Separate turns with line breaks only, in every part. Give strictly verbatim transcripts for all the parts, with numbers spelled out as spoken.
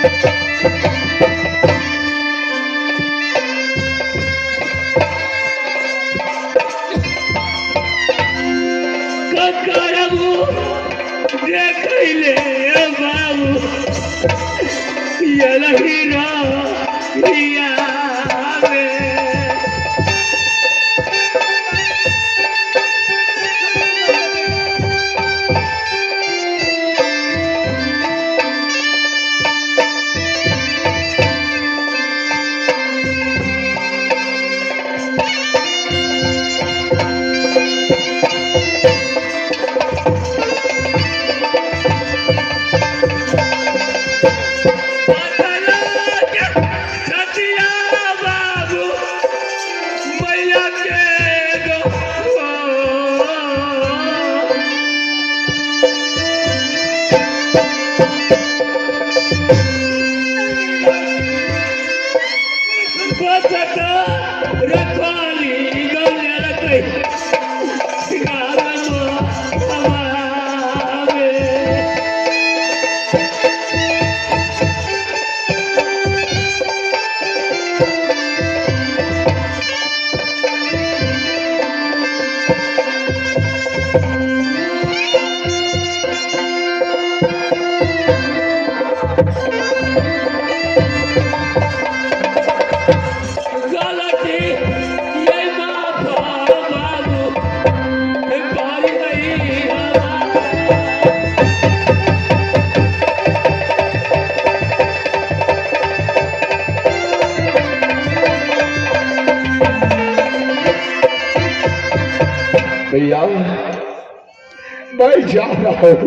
भैया मैं जा रहा हूं,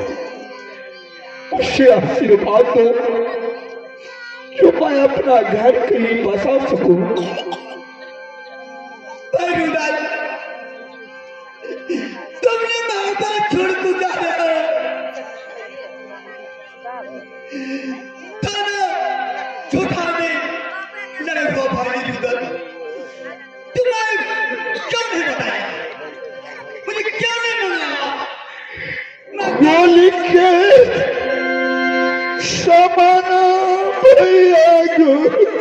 उससे आशीर्वाद दो जो मैं अपना घर कहीं बसा सकूं।
तुमने माता छोड़ पुकारा थाना छोटा में लड़े को भाई रुदल, तुम्हें क्यों नहीं बताया? मुझे क्यों नहीं बोला?
गोली के समान भैया गो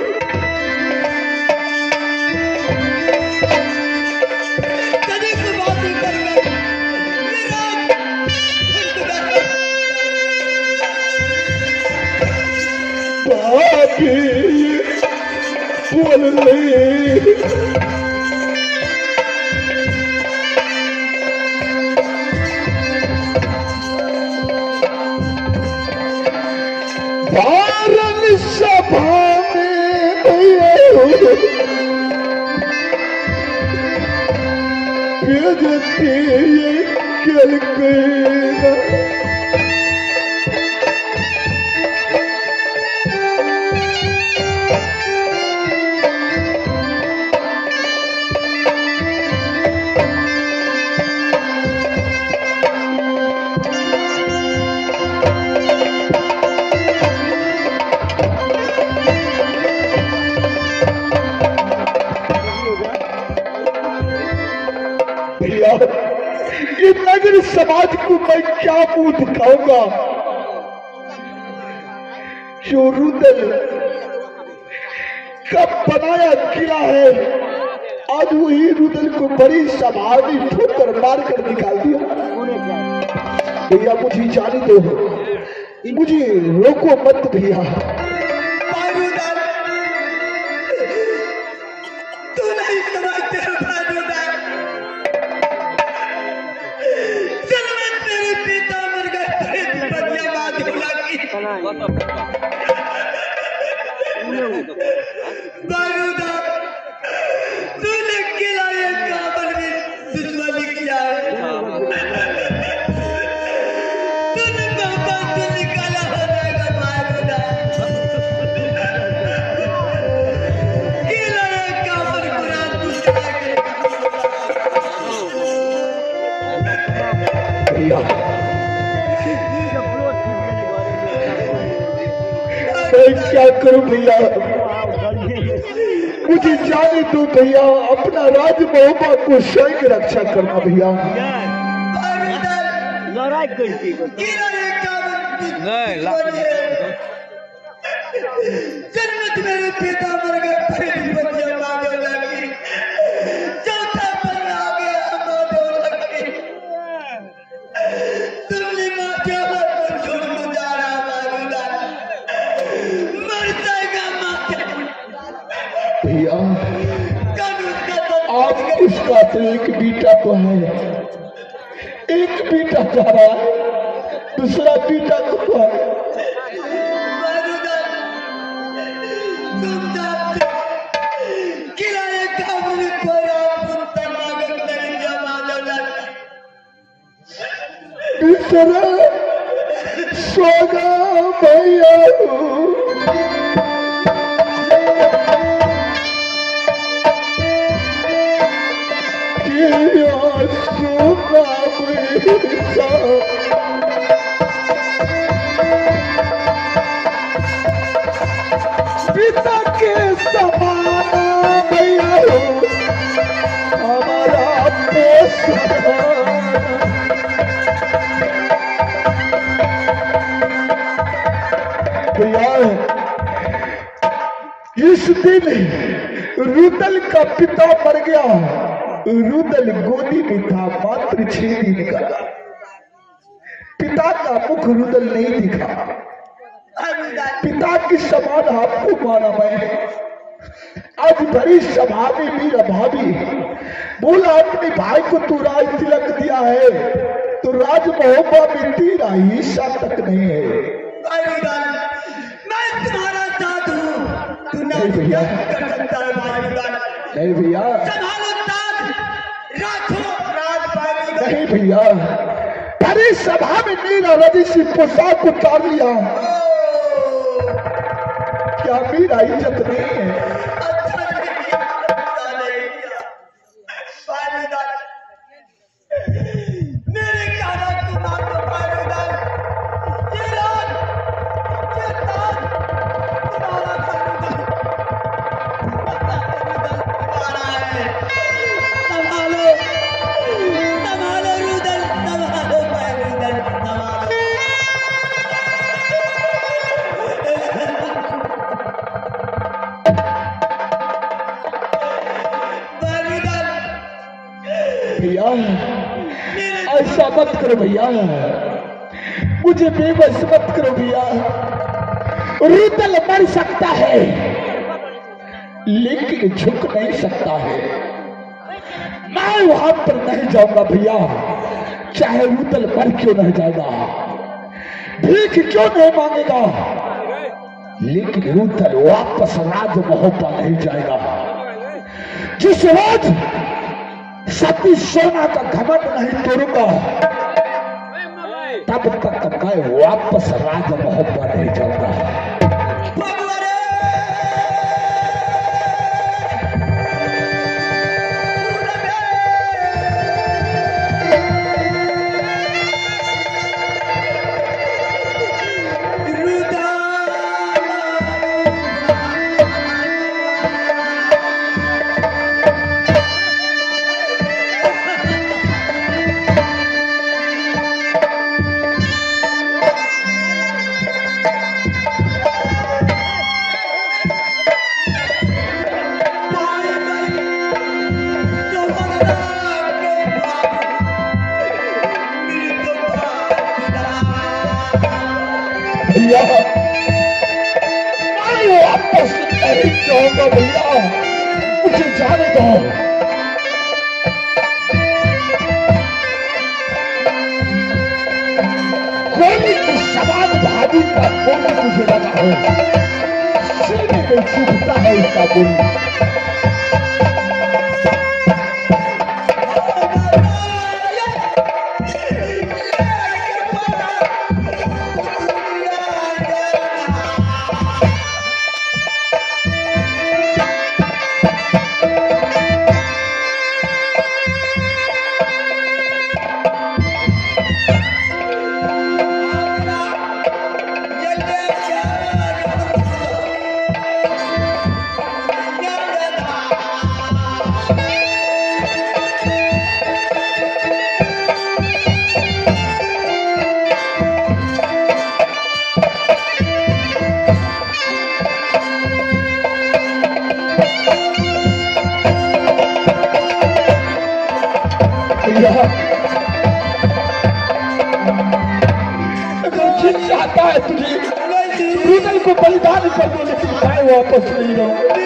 बोल भारत सभा में भेजती कल ये नगर समाज को मैं क्या मुंह दिखाऊंगा? जो रुदल कब बनाया किला है, आज वही रुदल को बड़ी समाधि ठोकर मार कर निकाल दिया। भैया मुझे जाने दो, मुझे रोको मत भैया।
बारूदा, तूने किला ये काबल में दुश्मनी किया है। तूने बाबा से निकाला हो जाएगा बारूदा। किला ये काबल कुरान दुश्मन
भैया मैं क्या करूं भैया? मुझे जाने दो भैया, अपना राज महोबा को स्वयं रक्षा करना भैया।
जन्नत मेरे पिता मर गए, पहली बच्चे मांगो लगी, चौथा पर आ गया मांगो लगी, तुमने माँ क्या बात छोड़ गुजारा मांगूंगा, मर जाएगा माँ।
भैया आप इसका तो एक बेटा तो है, एक बेटा जा रहा है, दूसरा बेटा तो है। दूसरा सोना भैया पिता के समान भैया हमारा भैया इस दिन रुदल का पिता मर गया। रुदल गोदी में था मात्र छह दिन का। पिता का मुख रुदल नहीं दिखा। पिता की समान आपको माना मैं। आज बड़ी सभा में मेरा भाभी बोला अपने भाई को तू राज तिलक दिया है तो राज महोबा में तेरा हिस्सा तक नहीं है।
मैं तुम्हारा साथ हूँ, तू नहीं
भैया
कर सकता है भाईजान।
नहीं भैया
संभालो ताज, राखो राज भाईजान।
नहीं भैया बड़ी सभा में मेरा रजिसी पोशाक उतार लिया, क्या मेरा इज्जत नहीं है?
अच्छा नहीं किया, अच्छा नहीं किया। भाईजान, मेरे कहना तुम आपको भाईजान, ये राज, ये ताज तुम्हारा भाईजान, तुम्हारा है। संभालो, संभालो रुदल, संभालो भाईजान, संभालो।
भैया ऐसा मत करो भैया, मुझे बेबस मत करो भैया। रुदल मर सकता है लेकिन झुक नहीं सकता है। मैं वहां पर नहीं जाऊंगा भैया, चाहे रुदल मर क्यों नहीं जाएगा, भीख क्यों नहीं मांगेगा, लेकिन रुदल वापस राजमहल पर नहीं जाएगा। जिस रोज सती सोना का घमंड नहीं तोड़ूंगा तब तक मैं वापस राजमहल पर नहीं जाऊंगा। भैया मैं वापस नहीं जाऊंगा भैया, मुझे जाने दो। गोली की समान भाभी का गोली मुझे लगा है, सीने में चुभता है इसका गोली। मुझे रुदल को बलिदान कर दो, लेकिन मैं वापस नहीं जाऊंगा।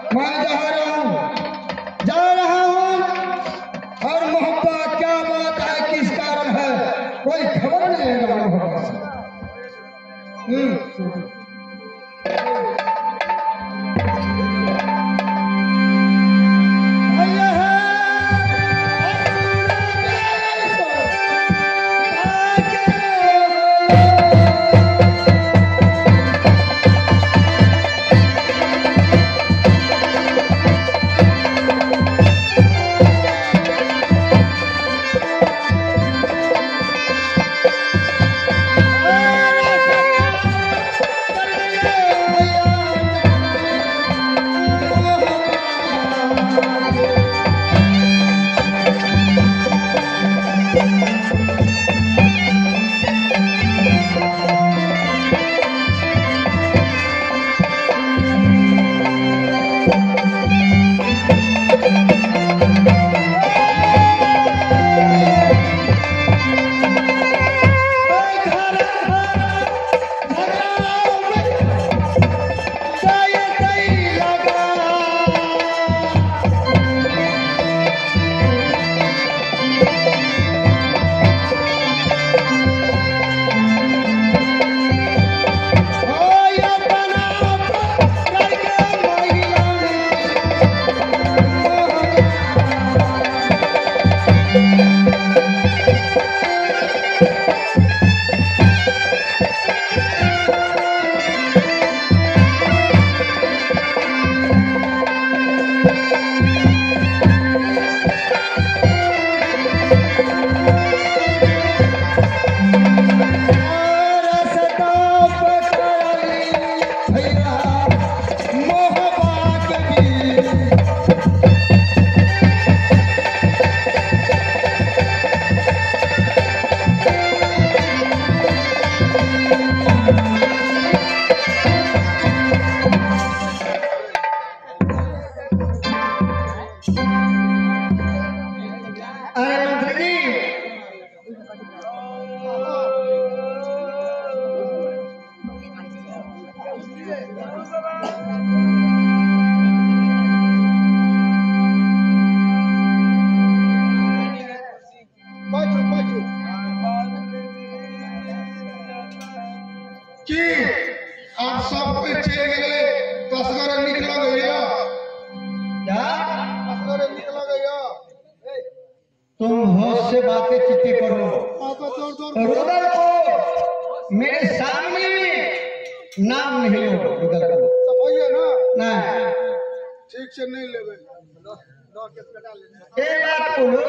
मैं जा रहा हूँ जा रहा हूँ और मोहब्बत क्या बात है किस कारण है कोई खबर नहीं है मोहब्बत से। हम्म तुम होश से बातें चिट्ठी करो रुदल को मेरे सामने नाम नहीं लो रुदल को ना
ठीक से नहीं लेवे
ये बात बोलो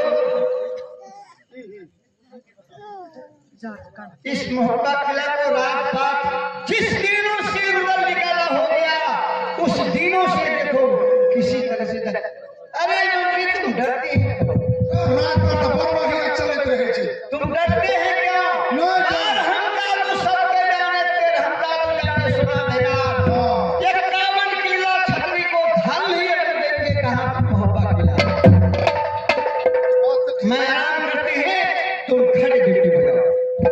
इस मोहब्बत किला को रात रात जिस दिनों से रुदल निकाला हो गया उस दिनों से देखो किसी तरह से दर... अरे मंत्री तुम डरती है
रात रात बहुत बढ़िया चलत रहे छे
तुम डरते हैं क्या यार हमका तो सबके जाने तेरे हमका तो जाने सुना देगा ये कावन किला छाली को ढाल लिए देंगे कहां मोहब्बत किला मैं आराम करती है तुम खड़े ड्यूटी बजाओ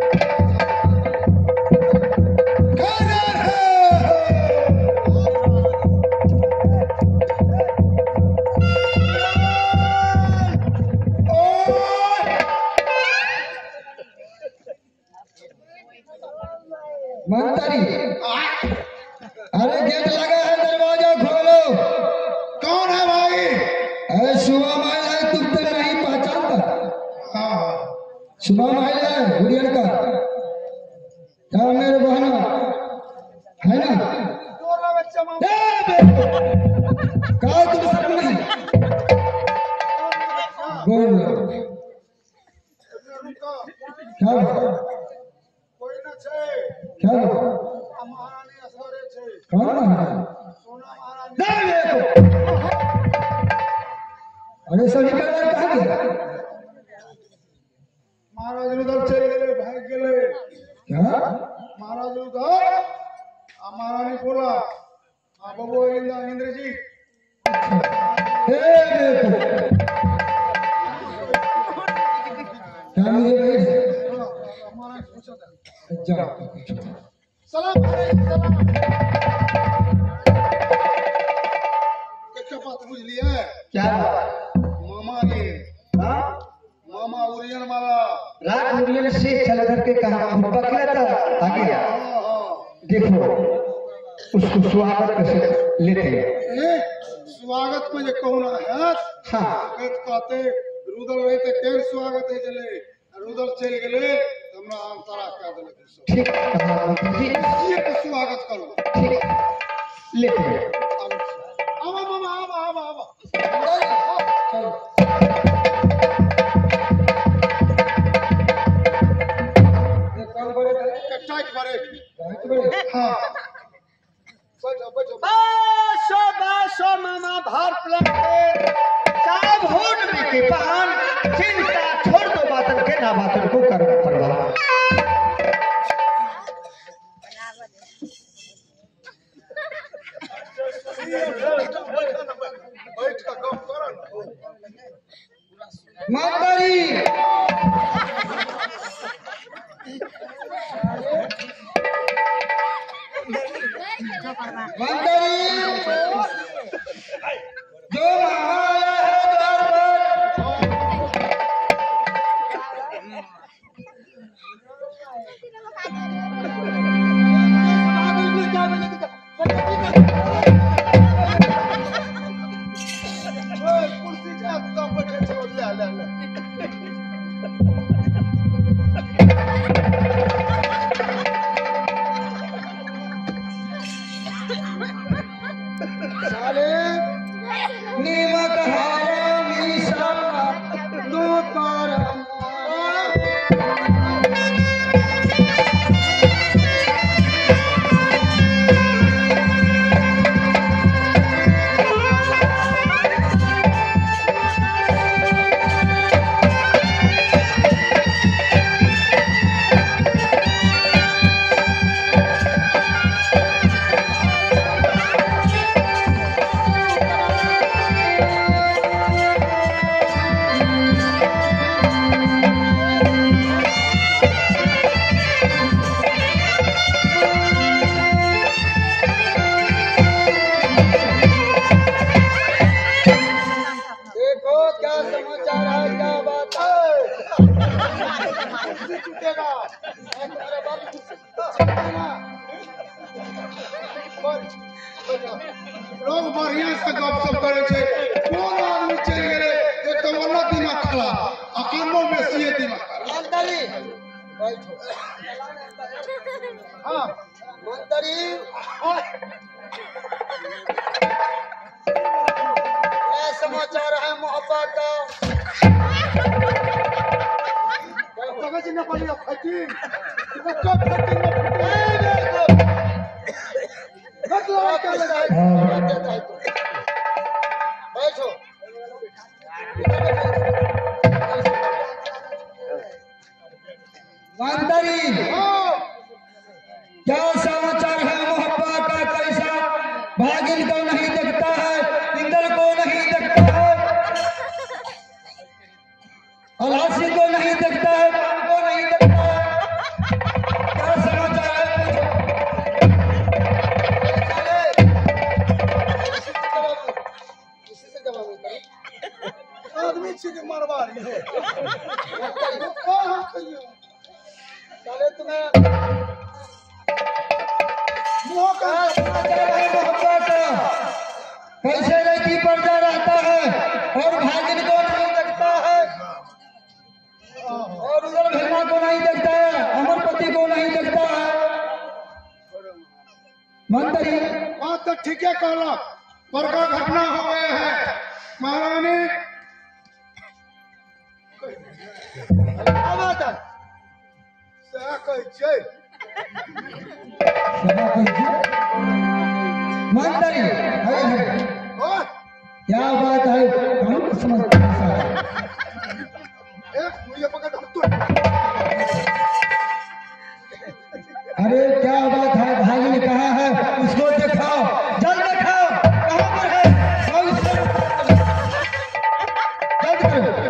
मंत्री अरे गेट लगा है दरवाजा खोलो
कौन है भाई
अरे सुबह माइल है तुम तो नहीं पहचानता
हाँ
सुबह माइल है गुड़िया का क्या मेरे बहना है ना कहा तुम शर्म नहीं बोल क्या
कोई ना छे
क्या
महारानी असगरे छे
कौन है
सोना महारानी
नहीं देखो अरे सभी का कहा गया
महाराज रुदल चले गेले भाग गेले
क्या
महाराज रुदल आ महारानी बोला आ बबो इंद्र इंद्र जी
हे देखो क्या मुझे भाई
महाराज पूछा था
जाओ
सलाम सलाम
बुझ लिया
क्या
मामा ने
हाँ?
मामा उरियन वाला
रात मुरियन से चल करके कहा फुप्पा खिलाता आ गया।
हाँ हाँ
देखो उसको स्वागत कैसे लेते हैं।
ए, स्वागत में जे कहना है
हाँ
कहत कहते रुदल रहे थे केर स्वागत है चले रुदल चल गेले हमरा आम तारा कह देले दूसरा
ठीक कहा मंत्री जी,
ये तो स्वागत करो
ठीक लेते हैं।
आवा मामा आवा आवा आवा टाइट भरे हाँ बैठो बैठो
बासो बासो मामा भर प्लेट चाय भूट में के पान चिंता छोड़ दो बातन के ना बातन को कर परवा।
बैठ का गप करो
मंत्री जो महाराज है द्वार पर
कुर्सी का तो बैठे छोड़ ले ले ले
साले नीमक हारा मीसा दो तारा देखो क्या समाचार है, क्या बात है।
कुर्सी टूटेगा तुम्हारे बाप कुर्सी टूटेगा लोग बढ़िया से गप सप करे छे कोन आदमी चल गेले एक तो वाला दिमाग खराब अकानो में सीए दिमाग खराब
मंत्री बैठो।
हां
मंत्री क्या समाचार है मोहब्बत का।
समझ न पालिया फटी बच्चा फटी न फटी मतलब क्या लगा
बैठो। मंत्री क्या समाचार है मोहब्बत का, कैसा भागिन को नहीं देखता है, इंद्र को नहीं देखता है, अलासी को नहीं देखता है, राम को नहीं देखता है, क्या समाचार है पूछो।
आदमी छिके मारवा रही हो कहां कहियो
चले तुम्हें
मुंह का
कैसे लड़की पर्दा रहता है और भागिन को नहीं देखता है और उधर घटना को नहीं देखता है, अमरपति को नहीं देखता है। मंत्री
बात तो ठीक है कहला बड़का घटना हो गया है महारानी क्या बात है सह कह छै
मंत्री है, है।
और
क्या बात है, कौन समझता है।
एक मुझे पकड़ हम तो
अरे क्या बात है, भाई ने कहा है उसको दिखाओ, जल्द दिखाओ, कहाँ पर है और उसको जल्द करो।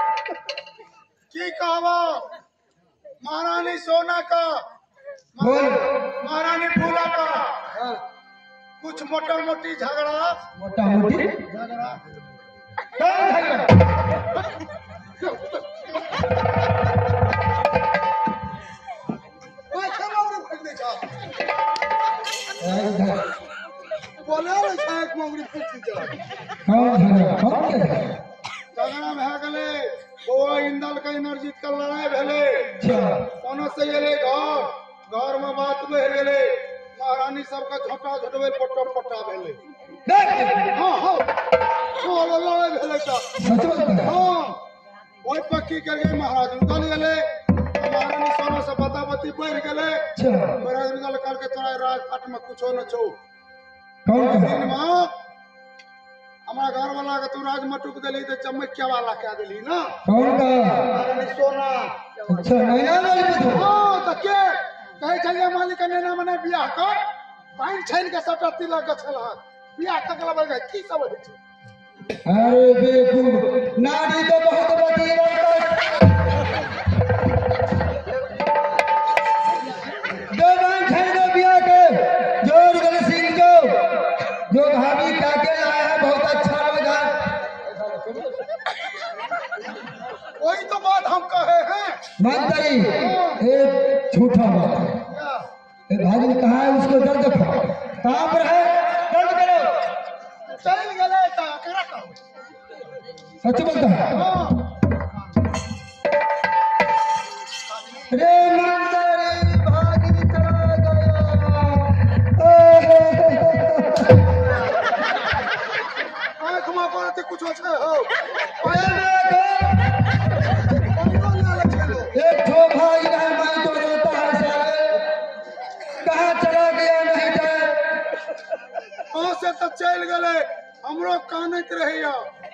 की कहवा महारानी सोना का
बोल।
महारानी फूला का कुछ मोटा मोटी झगड़ा
मोटा मोटी
झगड़ा
कौन झगड़ा?
ओए चलो रे फेंक दे जा
इधर।
बोले रे छाक मोगरी फेंक दे जा
कौन झगड़ा? कौन के झगड़ा?
झगड़ा भए गेले बौआ इंदल के एनर्जी के लड़ाई भेले
अच्छा
कोनो से एले घर घर में बात बढ़ गेले महारानी सबका झोटा झटवे पट्टा पट्टा भेले
देख
हाँ हाँ हाँ लड़ाई भेले का
सच बोलता है।
हाँ वही पक्की कर गए महाराज निकल गेले महारानी सोना से बता बती बढ़ गेले
अच्छा
महाराज निकल करके तोरा राजपाट में कुछो न छो
कौन
दिन
का?
में हमारा घर वाला के तू राज मटुक दिली तो चमकिया वाला कह दिली ना
कौन का?
महारानी सोना
अच्छा नैना वाली बुद्धू।
हाँ तो के कहे चलिए मालिक ने ना मने बियाह कर पाइन छाइन के सबटा तिलक के छला बियाह तकला बल गई की सब होई छै
अरे बेवकूफ नारी तो बहुत बड़ी बात दो बार छेड़ दो बिया के जोर गल सिंह को जो भाभी काके लाया है बहुत अच्छा लगा।
वही तो बात हम कहे हैं
मंत्री एक झूठा बात है।
क्या
ए भाभी ने कहा है उसको दर्द खाओ कहाँ पर है दर्द करो।
चल गेले त करा कहू
सच बोलता है।
हां
रे मंत्री भागी चला गया।
आंख में पड़ते कुछ छै हो
एक ठो भाई रहा मैं तो रोता है साले कहाँ चला गया नहीं जाए।
हां से तो चल गेले हमरो कानत रहिया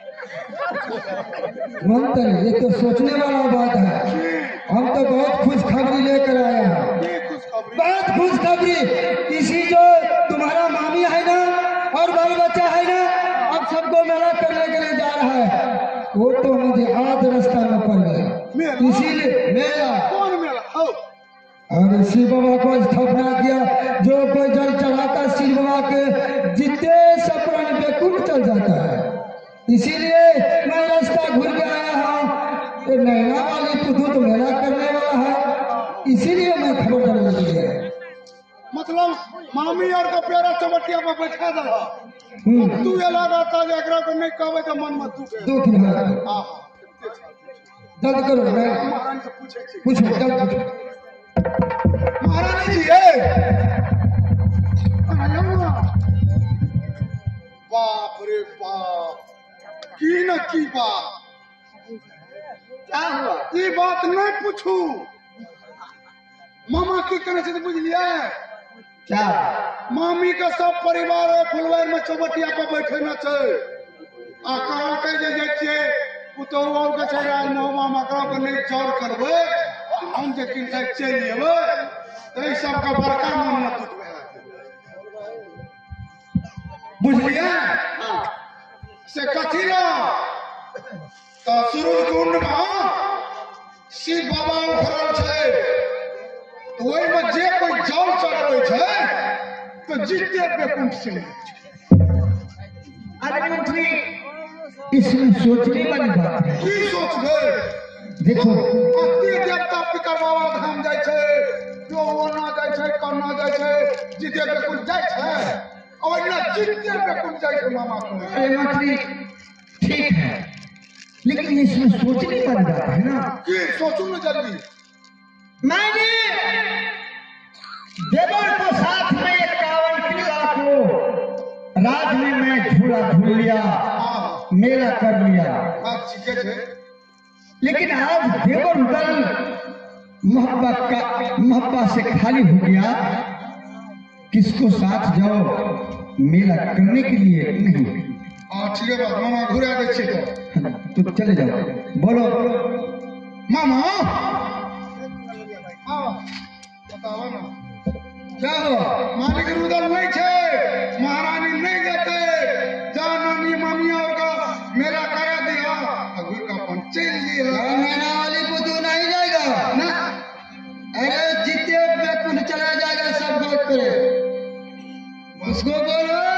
मंत्री ये तो सोचने वाला बात है। हम तो बहुत खुशखबरी लेकर आए हैं
ये खुशखबरी
बहुत खुशखबरी। इसी जो तुम्हारा मामी है ना और बाल बच्चा है ना अब सबको मेला करने के लिए जा रहा है। वो तो मुझे आज रास्ता में पड़ गया
मेला?
इसीलिए मेला
कौन मेला हो
और शिव बाबा को स्थापना किया जो कोई जल चढ़ाता शिव बाबा के जितने सपरन बेकुल चल जाता है। इसीलिए मैं रास्ता घूर के आया हूँ ये नैना वाली पुतू तो मेला करने वाला है इसीलिए मैं खबर करने के लिए आया।
मतलब मामी और का प्यारा चमटिया पर बैठा दला
हम्म,
तू ये लगाता जे एकरा को नहीं कहबे तो मन में दुखे
दुख नहीं है।
आहा
जल्द करो मैं
महारानी से पूछे छी
पूछो जल्द पूछो।
महारानी जी ए अयम्मा बाप रे बाप की न की बात
क्या हुआ?
ये बात नहीं पूछू मामा की कहने से तो बुझ लिया
क्या
मामी का सब परिवार है फुलवार में चौबटिया पर बैठे न छे आ कहा के जे जे छे पुतौ और के छे आज नो मामा करा के नहीं चौर करबे हम जे किन से चल जेबे तै सब का बड़का मन न टूटबे बुझलिए से कथी ला तो सूरज कुंड में शिव बाबा उखड़ल छे तो ओहि में जे कोई जल चढ़ावे छे तो जीते बेकुंठ से
अरे मंत्री इसमें सोचने वाली बात है।
की सोच गए
देखो
अति देवता पितर बाबा धाम जाय छे जो ओना जाय छे कन्ना जाय छे जीते बेकुंठ जाय छे और ना जीते बेकुंठ जाय छे मामा को
अरे मंत्री ठीक है लेकिन इसमें सोचने वाली बात है ना।
की सोचू न जल्दी
मैंने देवर को साथ में इक्यावन किला को रात में मैं झूला झूल लिया मेला कर लिया
बात ठीक है
लेकिन आज देवर दल महब्बा का महब्बा से खाली हो गया किसको साथ जाओ मेला करने के लिए नहीं।
हां ठीक है बात मामा घुरा दे छी तो
तो चले जाओ बोलो
मामा आओ बताओ ना
क्या हुआ?
मालिक रुदल नहीं छे महारानी नहीं देते जानी मामी और का मेला करा दिया अभी का पंचल दिया
नैना वाली बुद्धू नहीं जाएगा
ना
अरे जितने बेकुंठ चला जाएगा सब बात करे उसको बोलो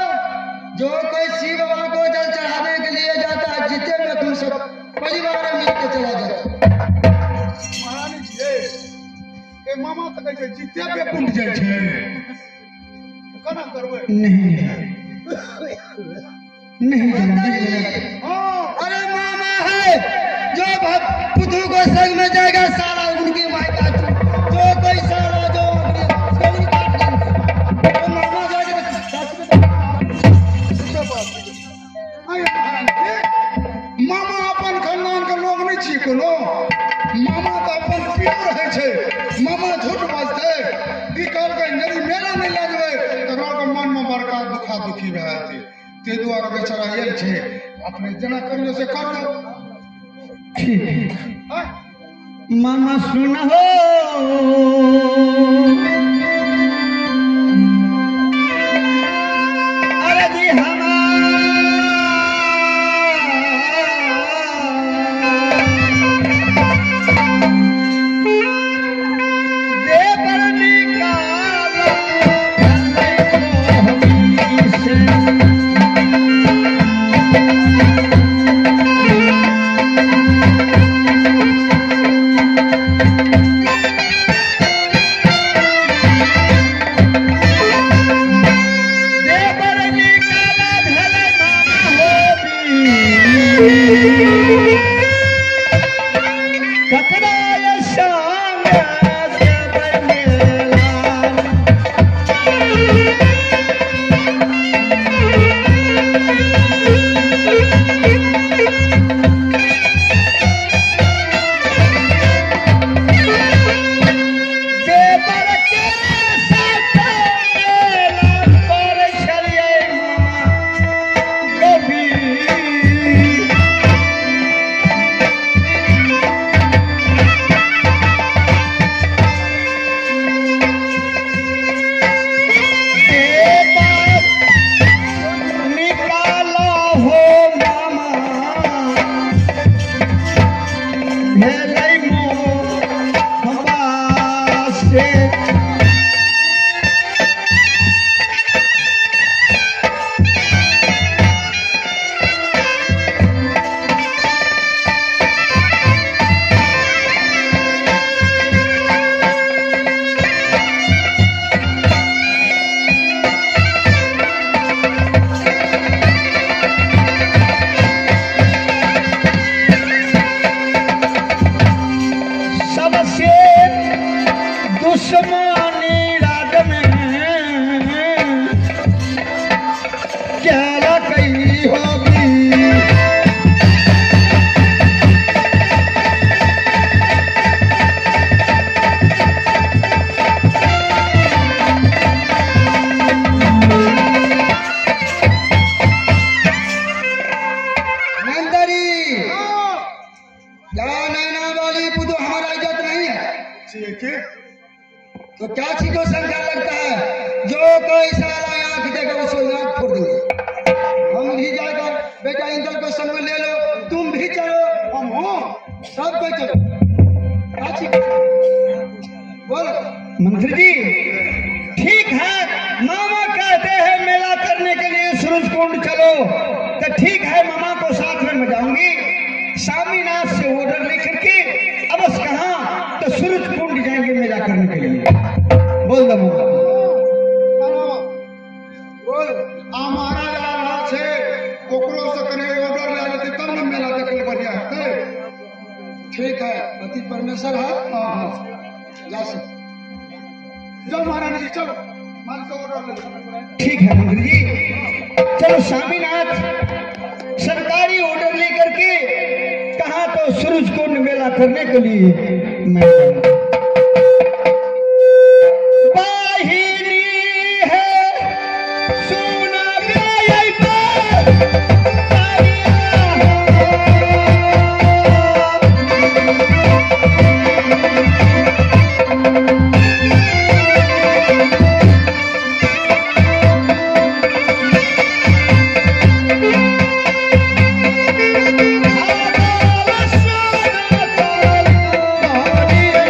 तऽ कहै छै जीते पे कुंड जाइ छै केना करबै
नहीं नहीं जानते।
हां
अरे मामा है जो पुतू को संग में जाएगा सारा उनकी माई का जो कोई सारा जो कोई काट देंगे तो मामा जाएगा
मामा अपन खानदान के लोग नहीं छी कोनो मामा तो अपन पियो रहे छै मामा झूठ बाजते ई कहल के नदी मेला नहीं लगबे तो के मन में बड़का दुखा दुखी रहते ते दुआरे बेचारा आयल छै अपने जना करियो से कर लो
ठीक है मामा सुना हो अरे जी तो क्या चीज को शंका लगता है जो कोई सारा आंख देगा उसको आंख फोड़ देंगे हम भी जाकर बेटा इंदल को संग में ले लो तुम भी चलो हम हो सब कोई चलो क्या चीज बोलो मंत्री जी ठीक है मामा कहते हैं मेला करने के लिए सूरज कुंड चलो तो ठीक है मामा को साथ में मैं जाऊंगी स्वामीनाथ से ऑर्डर लेकर के अवश्य कहाँ तो सूरज कुंड जाएंगे मेला करने के लिए बोल दो
बोल हमारा लाला छे ओकरो से कने ऑर्डर ले लेते तब न मेला देखले बढ़िया है
ठीक है पति परमेश्वर है
हां हां
जा सक
जाओ महाराज जी चलो मान से ऑर्डर ले
ठीक है मंत्री जी चलो स्वामीनाथ सरकारी ऑर्डर लेकर के कहा तो सूरज कुंड मेला करने के लिए मैं
Hare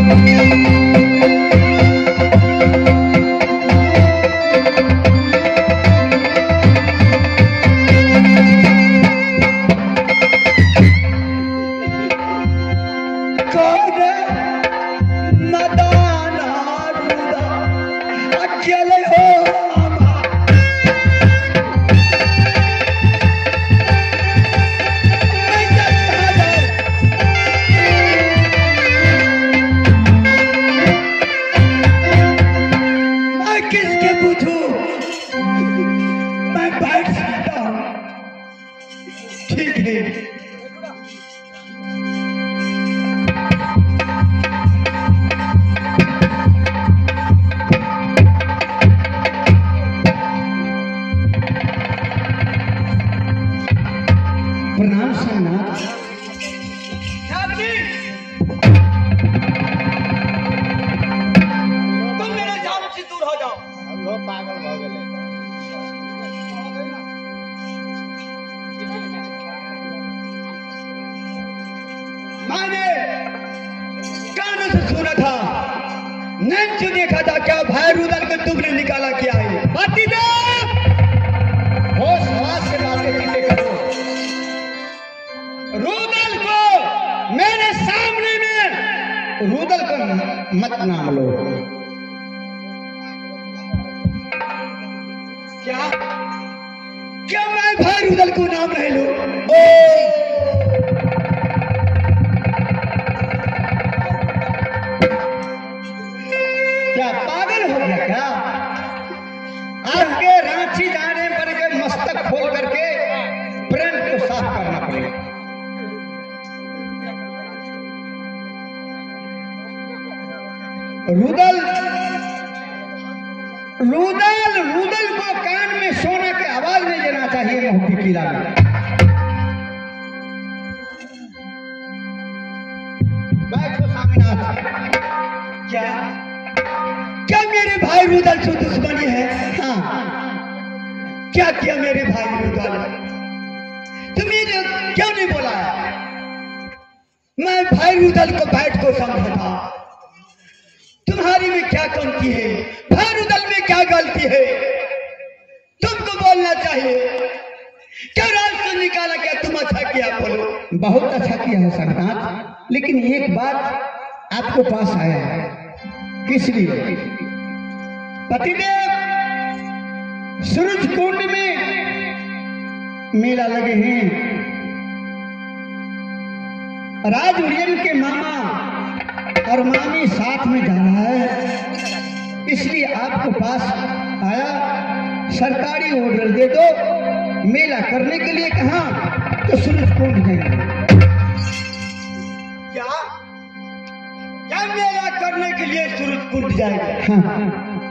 प्रणाम सामनाथ।
तुम मेरे जाम से दूर हो जाओ।
मैंने कानों से सुना था, नैन से देखा था, क्या भाई रुदल को तुमने निकाला क्या है? पतिदेव होश हवास से बातें चीते करो। रुदल को मेरे सामने में रुदल को मत नाम लो। क्या क्या मैं भाई रुदल को नाम नहीं लूं? ओ क्या पागल हो गया क्या? आपके रांची जाने पर के मस्तक खोल करके प्रेम को साफ करना पड़ेगा। रुदल रुदल रुदल को कान में सोना की आवाज नहीं देना चाहिए मोहब्बी किला में। बैठो सामनाथ। क्या क्या मेरे भाई रुदल से दुश्मनी है? हाँ, क्या किया मेरे भाई रुदल? तुमने जो क्यों नहीं बोला? मैं भाई रुदल को बैठ को समझा था। तुम्हारी में क्या कमती है? भाई रुदल में क्या गलती है? तुमको बोलना चाहिए। क्या राज से निकाला? क्या तुम अच्छा किया? बोलो। बहुत अच्छा किया है सरदार, लेकिन एक बात आपको पास आया है। किस लिए? पतिदेव सूरज कुंड में मेला लगे हैं। राज उड़ियन के मामा और मामी साथ में जा रहा है, इसलिए आपको पास आया। सरकारी ऑर्डर दे दो, मेला करने के लिए कहा तो सूरज कुंड जाएंगे। क्या क्या मेला करने के लिए सूरज कुंड जाएगा? हाँ।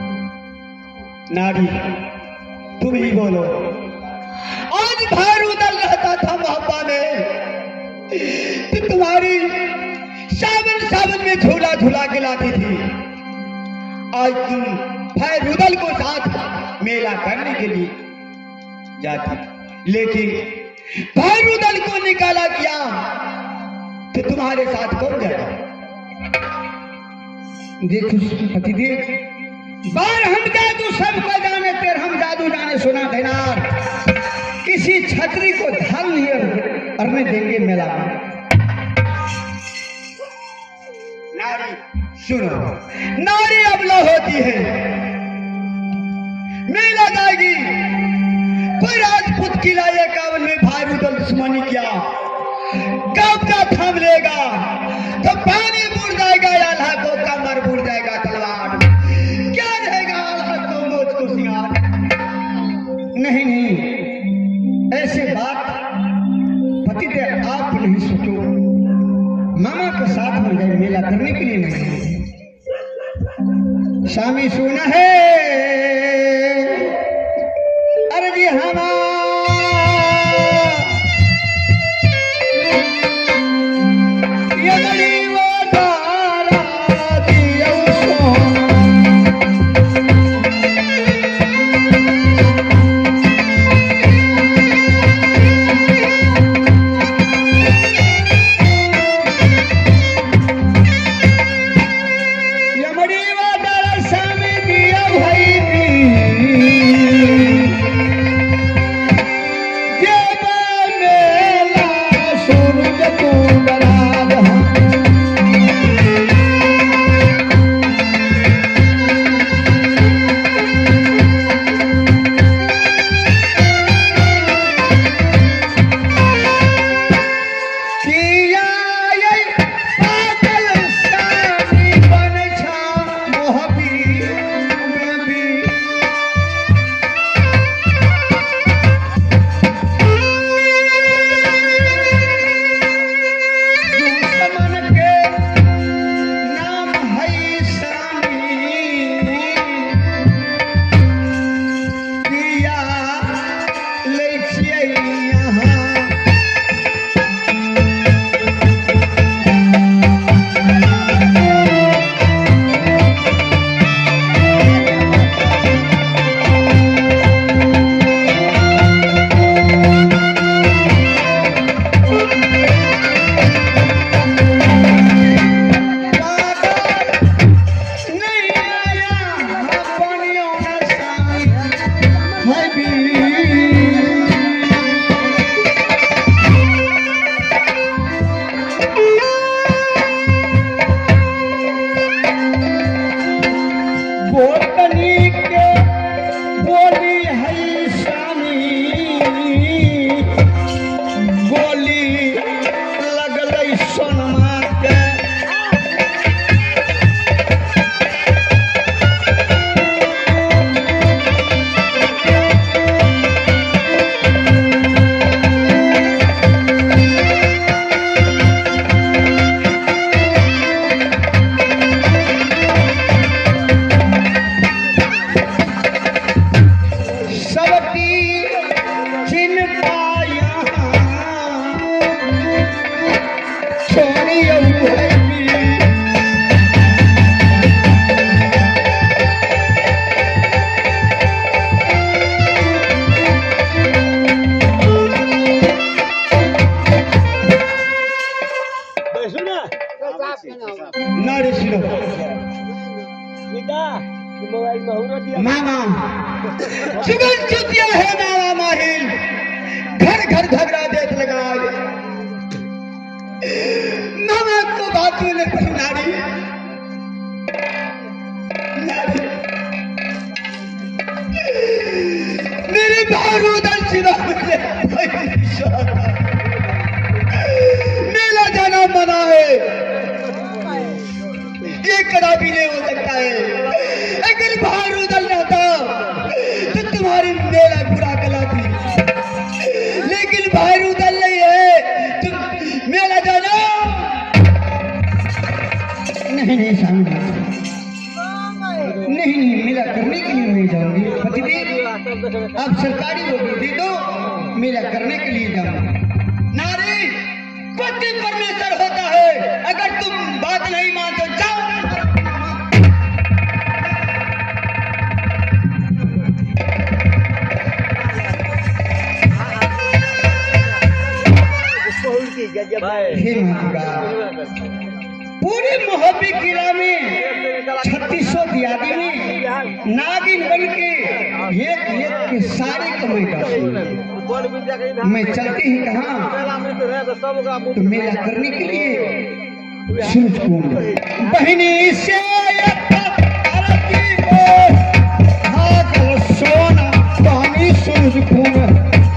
नारी तुम ही बोलो। आज भाई रुदल रहता था मोहब्बा में, तो तुम्हारी सावन सावन में झूला झूला के लाती थी। आज तुम भाई रुदल को साथ मेला करने के लिए जाती, लेकिन भाई रुदल को निकाला किया तो तुम्हारे साथ कौन जाएगा? देखो पतिदेव, बार हम जादू सबको जाने, तेर हम जादू जाने सुना देनार। किसी छतरी को ढाल नहीं करने देंगे मेला में। नारी सुनो, नारी अबला होती है, मेला जाएगी। कोई राजपूत किला एकावन में भाई रुदल दुश्मनी किया, कब का थम लेगा तो पानी बुड़ जाएगा, आल्हा को कमर बुड़ जाएगा तलवार। क्या रहेगा आल्हा को मोच को सिंगार? नहीं नहीं, ऐसे बात पतिदेव आप नहीं सोचो। मामा के साथ में गए मेला करने के लिए नहीं। स्वामी सुना है अरे जी हमारा ये बड़ी वो तारा दिया उसको। नारी सुनो मामा चुगल चुतिया है मामा माहिल घर घर झगड़ा देख लगाए मामा को बात में नहीं नारी नारी मेरे बारूदल सिरा मेरा जाना मना है ये कदापि नहीं हो सकता है अगर बारूदल रहता तो तुम्हारी मेरा बुरा कलाती लेकिन बारूदल नहीं है तुम मेरा जाना नहीं नहीं सामने नहीं नहीं मेरा करने के लिए नहीं जाऊंगी पतिदेव आप सरकारी नौकरी दे दो मेरा करने के लिए जाऊंगी नारी पति परमेश्वर होता है अगर तुम बात नहीं मानते जाओ हे पूरे मोहब्बी किला में छत्तीस सौ दियादी में नागिन बन के एक एक के सारे कमाई का मैं चलते ही कहा तो मेरा करने के लिए सूरज कुंड बहनी से सोना पानी सूरज कुंड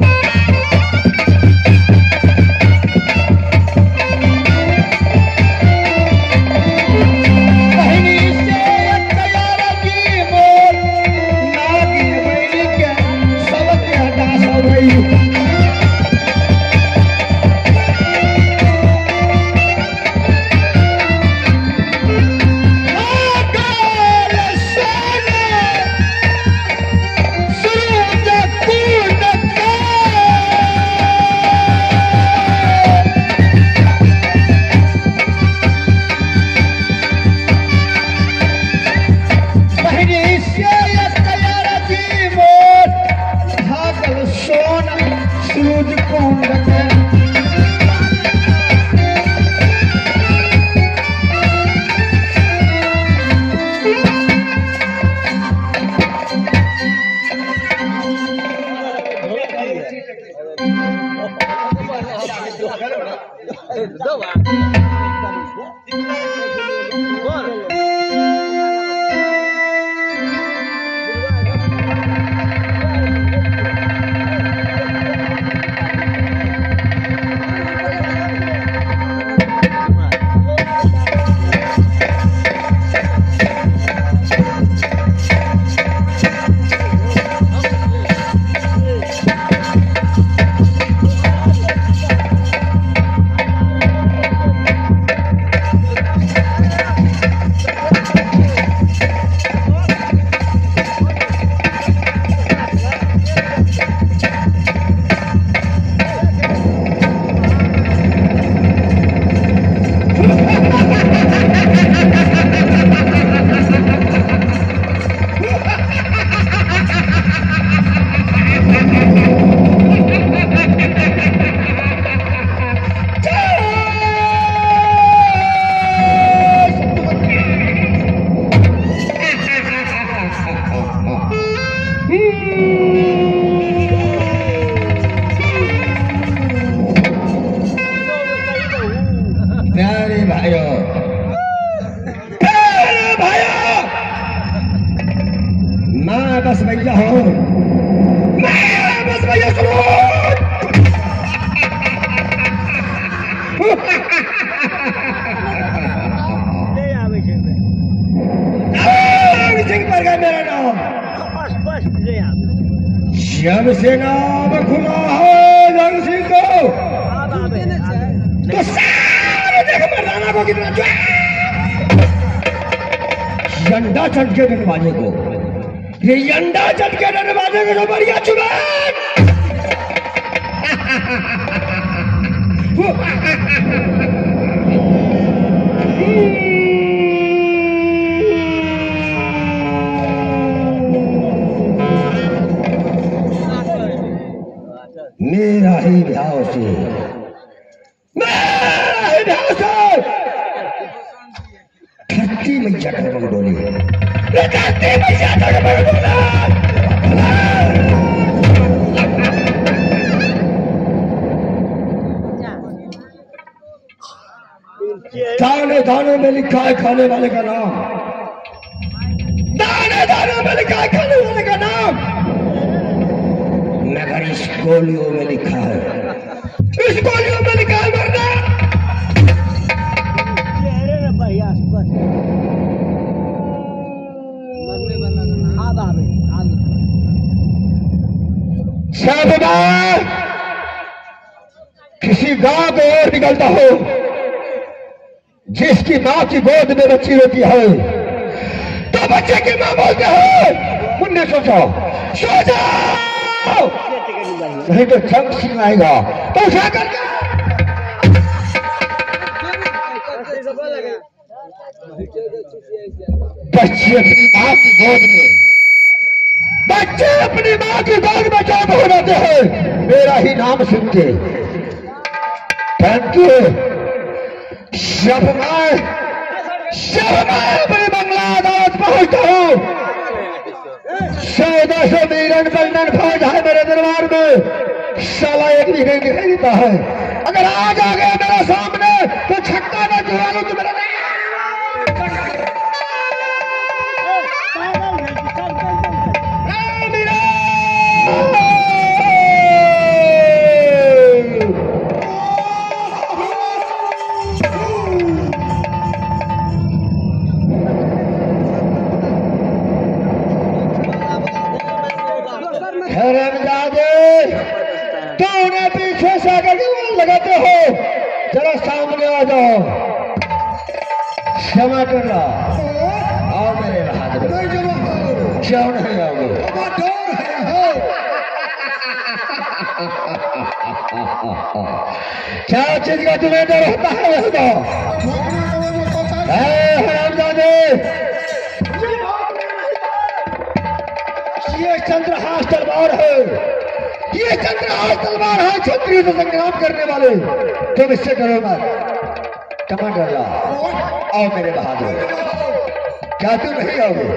बस भैया हो मैं बस भैया सुनो सिंह पर गया मेरा नाम जब से नाम खुला है जंग सिंह को तो सारे देख मर्दाना को कितना झंडा चढ़ के दरवाजे को ये अंडा चढ़ के दरवाजे को जो बढ़िया चुनाव मेरा ही ध्यान से मेरा ही ध्यान से धरती मैया डगमग डोली, धरती मैया डगमग डोला। दाने दाने में लिखा है खाने वाले का नाम, दाने दाने में लिखा है खाने वाले का नाम, मगर इस गोलियों में लिखा है, इस गोलियों में लिखा है मरना। शाहबाद किसी गांव की ओर निकलता हो, जिसकी माँ की गोद में बच्ची रोती है, तो बच्चे की माँ बोलते हो मुन्ने सो जाओ, सो जाओ, नहीं तो जंग सिंह आएगा तो उठा कर बच्चे अपनी माँ की गोद में, बच्चे अपनी माँ की गोद में जब हो जाते हैं मेरा ही नाम सुनते, परंतु जब मैं जब मैं अपनी बंगला अदालत पहुंचता हूँ, चौदह सौ मीरन बंधन फौज है मेरे दरबार में, साला एक भी नहीं दिखाई देता है। अगर आज आ गया मेरे सामने तो छक्का ना जुड़ा लूं तो मेरा नहीं। तूने पीछे से आकर के वहां लगाते हो, जरा सामने आ जाओ, क्षमा करना, आओ मेरे हाथ में, क्यों नहीं आओगे? क्या चीज का तुम्हें डर होता है? हरामजादे, ये चंद्रहास तलवार है, ये चंद्रहास तलवार है, क्षत्रिय से संग्राम करने वाले, तुम इससे डरो मत, टमाटर ला, आओ मेरे बहादुर, क्या तुम नहीं आओगे?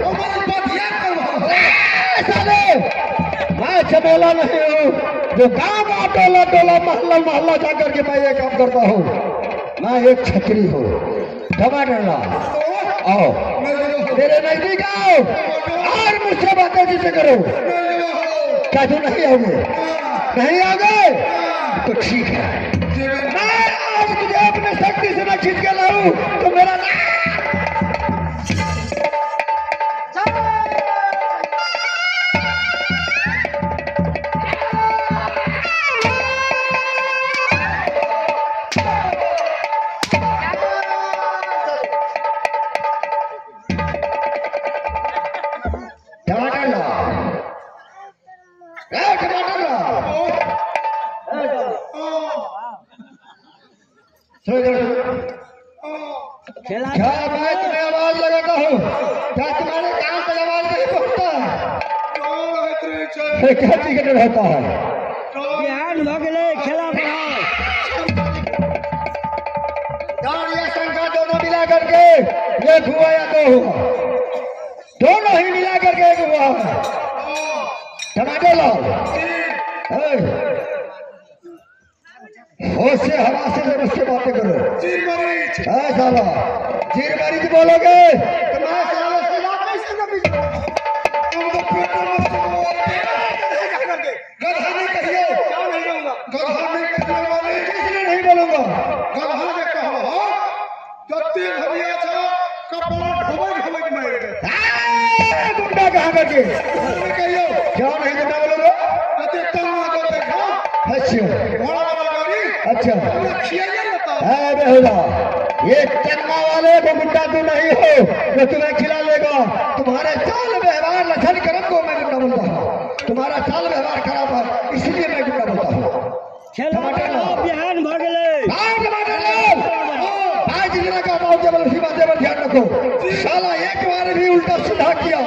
मैं चमेला नहीं हूँ जो गाँव में टोला टोला मोहल्ला मोहल्ला जाकर के मैं ये काम करता हूँ, मैं एक क्षत्रिय हूँ, टमाटर ला, आओ मेरे नजदीक आओ और मुझसे बातें जिसे करो। क्या तुम नहीं आओगे? नहीं आओगे तो ठीक है, मैं आज तुझे अपने शक्ति से मैं खींच के लाऊं तो मेरा क्या मैं तुम्हें आवाज लगाता हूँ, क्या तुम्हारे कान तक आवाज नहीं पहुँचता? क्या टिकट रहता है?
बिहान भगले खेला
दान या शंका दोनों मिला करके एक हुआ या दो हुआ, दोनों ही मिला करके एक हुआ। टमाटर लाओ, होश से हवा से जब उससे बातें करो, हाँ साला चीर मरीज बोलोगे तो मैं साला सीधा कैसे न बीच गधा नहीं कहिए, गधा नहीं कहने वाले किसने नहीं बोलूंगा,
गधा ने कहा हो तो तीन हरिया था कपड़ा ढोबे ढोबे मारे गए,
गुंडा कहाँ करके
कहियो
क्या नहीं गुंडा बोलोगे?
कते तंग को देखो,
अच्छा
घोड़ा वाला गाड़ी
अच्छा
खिया जाता
है बेहुदा, ये चन्ना वाले को गुंडा तू नहीं हो जो तुम्हें खिला लेगा। तुम्हारे चाल व्यवहार लक्षण कर्म को मैं गुंडा बोलता हूँ, तुम्हारा चाल व्यवहार खराब है इसलिए मैं गुंडा बोलता हूँ। टमाटर लो,
बिहान भगले
टमाटर लो, आज जितना का बात जब उसी बातें पर ध्यान रखो, साला एक बार भी उल्टा सीधा किया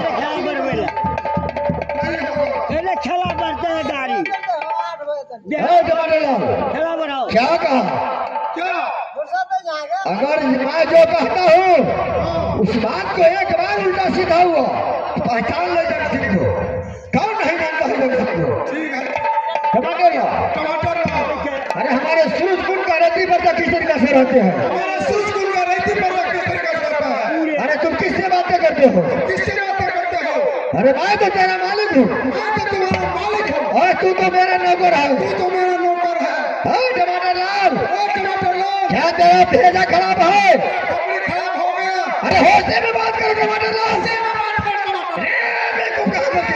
खेला करते हैं गाड़ी,
टमाटर लो,
खेला बनाओ।
क्या कहा?
क्या
अगर मैं जो कहता हूँ
उस बात को एक बार उल्टा सीधा हुआ पहचान ले जग सिंह को। कौन नहीं जानता है जग सिंह को?
ठीक है
टमाटर लाओ।
टमाटर लाओ।
अरे हमारे सूरज कुंड का रेती पर किस तरीके से रहते हैं?
हमारे सूरजकुंड का रेती पर किस तरीके से रहता है?
अरे तुम किससे बातें करते हो?
किससे बातें करते हो?
अरे मैं तो तेरा मालिक हूँ।
मैं तो तुम्हारा मालिक हूँ।
और तू तो मेरा नौकर है।
तू तो मेरा नौकर है।
हाँ, टमाटर लाल।
ओ टमाटर लाल,
क्या तेरा भेजा खराब है?
कपड़े खराब हो गया।
अरे होश में बात करो टमाटर लाल से। मेरे को कहा करते?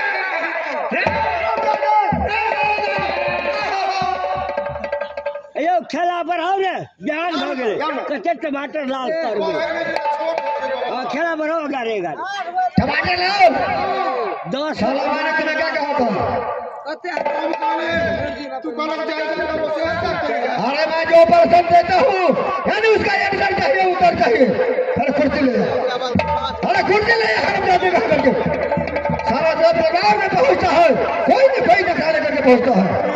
अयो खेला बढ़ाओ ने जान हो गए कच्चे टमाटर लाल कर में हां खेला बढ़ाओ डालेगा
टमाटर लाओ।
दस
साला मैंने तुम्हें क्या कहा था?
तू कलक जाएगा तो मुझसे ऐसा करेगा।
अरे मैं जो पर्सन देता हूँ यानी उसका एंसर चाहिए, उत्तर चाहिए। अरे कुर्सी ले जा। अरे कुर्सी ले जा। हम जाते कहा करके सारा जो प्रभाव में पहुँचता है कोई न कोई नकारे करके पहुँचता है।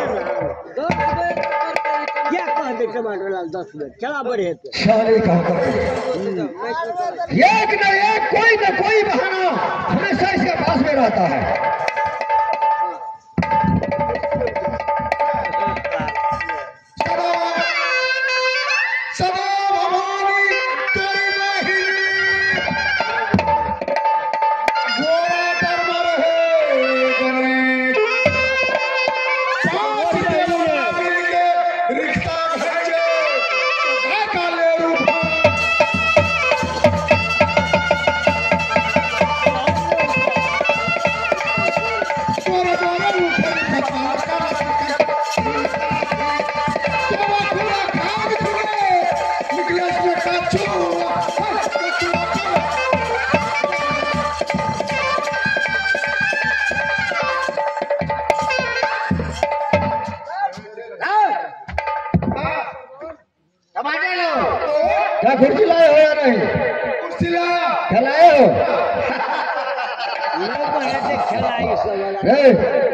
क्या कह दे टमाटर लाल दस मिनट खेला बढ़े तो
साले कहा करके एक न एक कोई न कोई बहाना हमेशा इसके पास में रहता है। क्या कुर्सी लाए हो या नहीं?
कुर्सी लाया।
क्या लाए हो?
खेला
ए,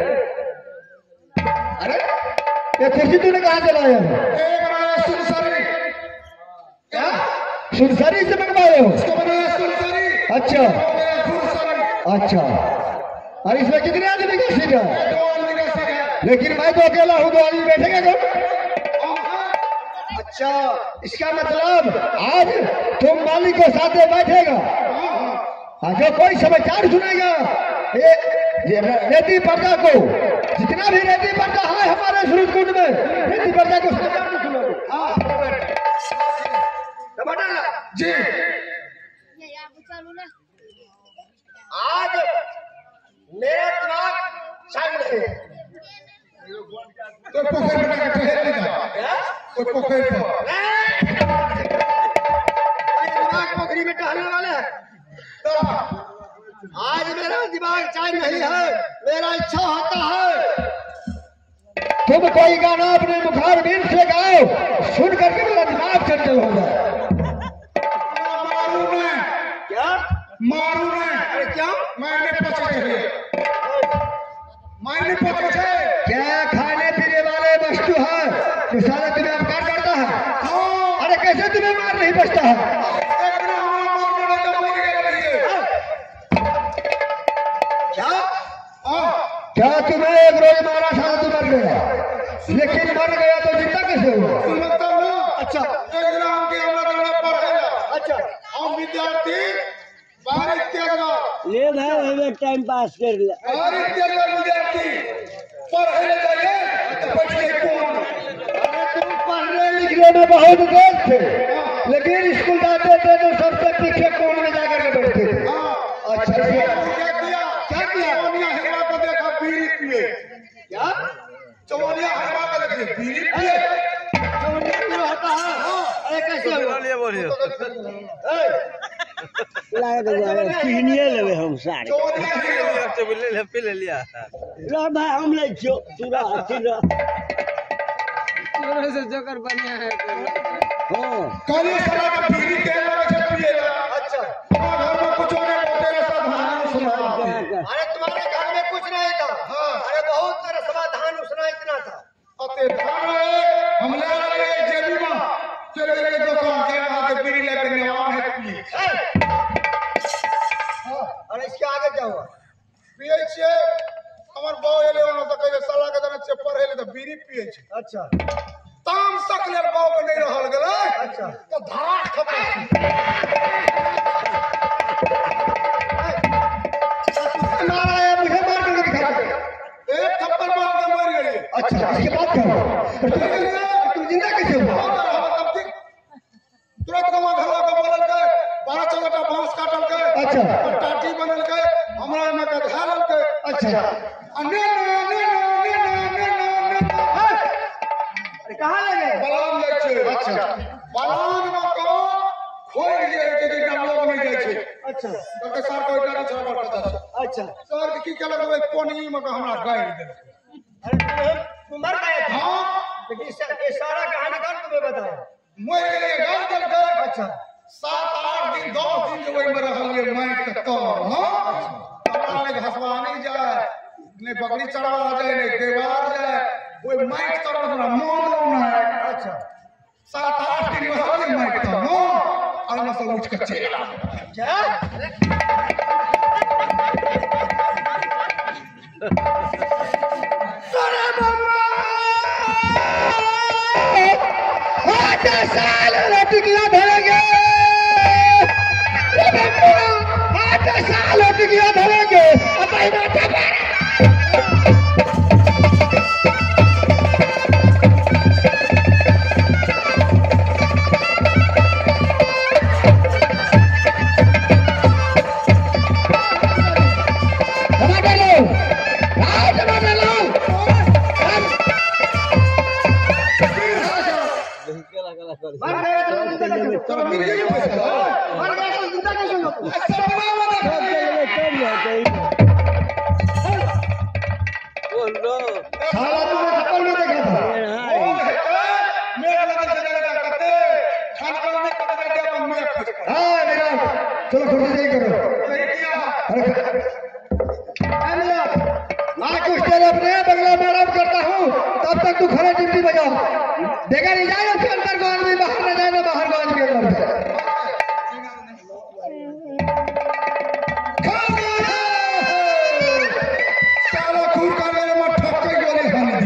अरे ये कुर्सी तूने कहाँ से लाया है?
एक बनाया सुनसरी। क्या?
सुरसरी से मंगवाए हो?
इसको बनाया सुनसरी।
अच्छा
हो गया सुनसरी।
अच्छा। और इसमें कितने आदमी का सीट है?
दो आदमी का सीट है।
लेकिन मैं तो अकेला हूँ, दो आदमी बैठेगा कौन?
हाँ,
अच्छा, इसका मतलब आज तुम मालिक को साथ में बैठेगा। हाँ, जो कोई समाचार सुनेगा ये ये रेती पर्दा को, जितना भी रेती पर्दा है हमारे सूरज कुंड में, रेती पर्दा को समाचार नहीं सुनोगे। हाँ, टमाटर
जी।
आज मेरा दिमाग शांत है।
कोई पोखर में टहल लेगा। कोई पोखर पर।
दिमाग पोखरी में टहलने वाला है। तो आज मेरा दिमाग चाय नहीं है, मेरा इच्छा होता है तुम कोई गाना अपने मुखार बीन से गाओ, सुन करके मेरा दिमाग चंचल हो जाए।
मारू ने।
क्या
मारू ने।
अरे क्या
मैंने पचे थे। मैंने पचे थे।
क्या खाने पीने वाले वस्तु है जो सारा तुम्हें अपकार करता है?
हाँ।
अरे कैसे तुम्हें मार नहीं बचता है?
एक दिन हमारा मारने का मर गया रहिए।
क्या
हाँ।
क्या तुम्हें एक रोज मारा था तो मर गया, लेकिन मर गया तो जिंदा कैसे हुआ?
सुनता हूँ।
अच्छा
एक दिन हम की हम लोग पढ़ेगा।
अच्छा
हम विद्यार्थी बाहर इत्यादि
ले भाई हमें टाइम पास कर ले
बाहर इत्यादि विद्यार्थी पढ़ने जाइए तो बैठे कौन?
तुम पढ़ने लिखने में बहुत तेज थे, लेकिन स्कूल जाते थे तो सबसे पीछे कोन में जाकर के बैठते थे।
हाँ।
अच्छा
क्या
ये-
किया? क्या किया? चौनिया हेरा को देखा बीड़ी पिए।
क्या
चौनिया हेरा को देखिए बीड़ी पिए।
चोरिया क्यों होता है? अरे कैसे हुआ?
लाए तो जाए पीनिए लेवे हम सारे
चौनिया हेरा।
लो भाई हम ले जो पूरा पूरा
जोकर बढ़िया है
हां
काली सला का बीड़ी के लगे से पिएगा।
अच्छा
हमारे घर में कुछ होने को तेरे सावधान सुना।
अरे तुम्हारे घर में कुछ नहीं था?
हाँ।
अरे बहुत तेरा समाधान उसना इतना था।
अते धान रहे हम ले रहे जेबी में चले गए दुकान के वहां के बीड़ी लेकर नेवा है पिए। पिए छे हमर बाऊ एले ओना त कहे साला के जना चेपर हेले त बीड़ी पिए छे
अच्छा
ताम तक ले बाऊ के नहीं रहल गेले
अच्छा
तो धड़ाक थप्पड़
मारा है मुझे मार कर दिखा दे।
एक थप्पड़ मार के मर गए
अच्छा इसके बाद क्या हुआ? तुम जिंदा कैसे हुआ?
तुरंत गवा घरवा के बोलल के बारह चौदह टा बांस काटल के
अच्छा।
और टाटी बनल के हमरा में के घालल के
अच्छा
अने ने ने ने ने ने ने
अरे कहाँ लगे
बलान जाय छे
अच्छा
बलान में को खोल जे के जे डालो में जाय छे
अच्छा
तो सर को इतना छोड़ पड़ता छे
अच्छा
सर के की केलक ओइ कोनी में के हमरा गाड़ दे
अरे तुम तुम मर गए थे
हां
लेकिन इस ये सारा कहानी कौन तुम्हें बताया
मोय गेले गाड़ दल के
अच्छा
सात आठ दिन दस दिन जो ओइ में रहलिए माइक के तो हां हमरा ले घसवा नहीं जाए ने बकरी चढ़वा जाए ने देवार जाए ओइ माइक तर हमरा मोन ना
अच्छा
सात आठ दिन में रहलिए माइक तो हां और मैं सब उठ के चला
क्या
अरे बाबा आठ साल टिकिया धरेंगे आठ साल टिकिया धरेंगे अब
मर गए तो जिंदा कैसे हो?
तो मिल गई पैसा
मर गए तो जिंदा कैसे हो?
साला तुमने थप्पड़ नहीं देखा था
मेरा लगा जगह करते खान का नहीं करते क्या हम मेरा खर्च कर
हाँ मेरा चलो खुद से करो
सही किया
आज कुछ देर अपने बंगला में आराम करता हूँ तब तक तू खड़े ड्यूटी बजाओ देखा नहीं जाए उसके अंदर को आदमी बाहर न जाए ना बाहर को आदमी अंदर जाए
साला खून का मेरे में ठक्के गोली हम दी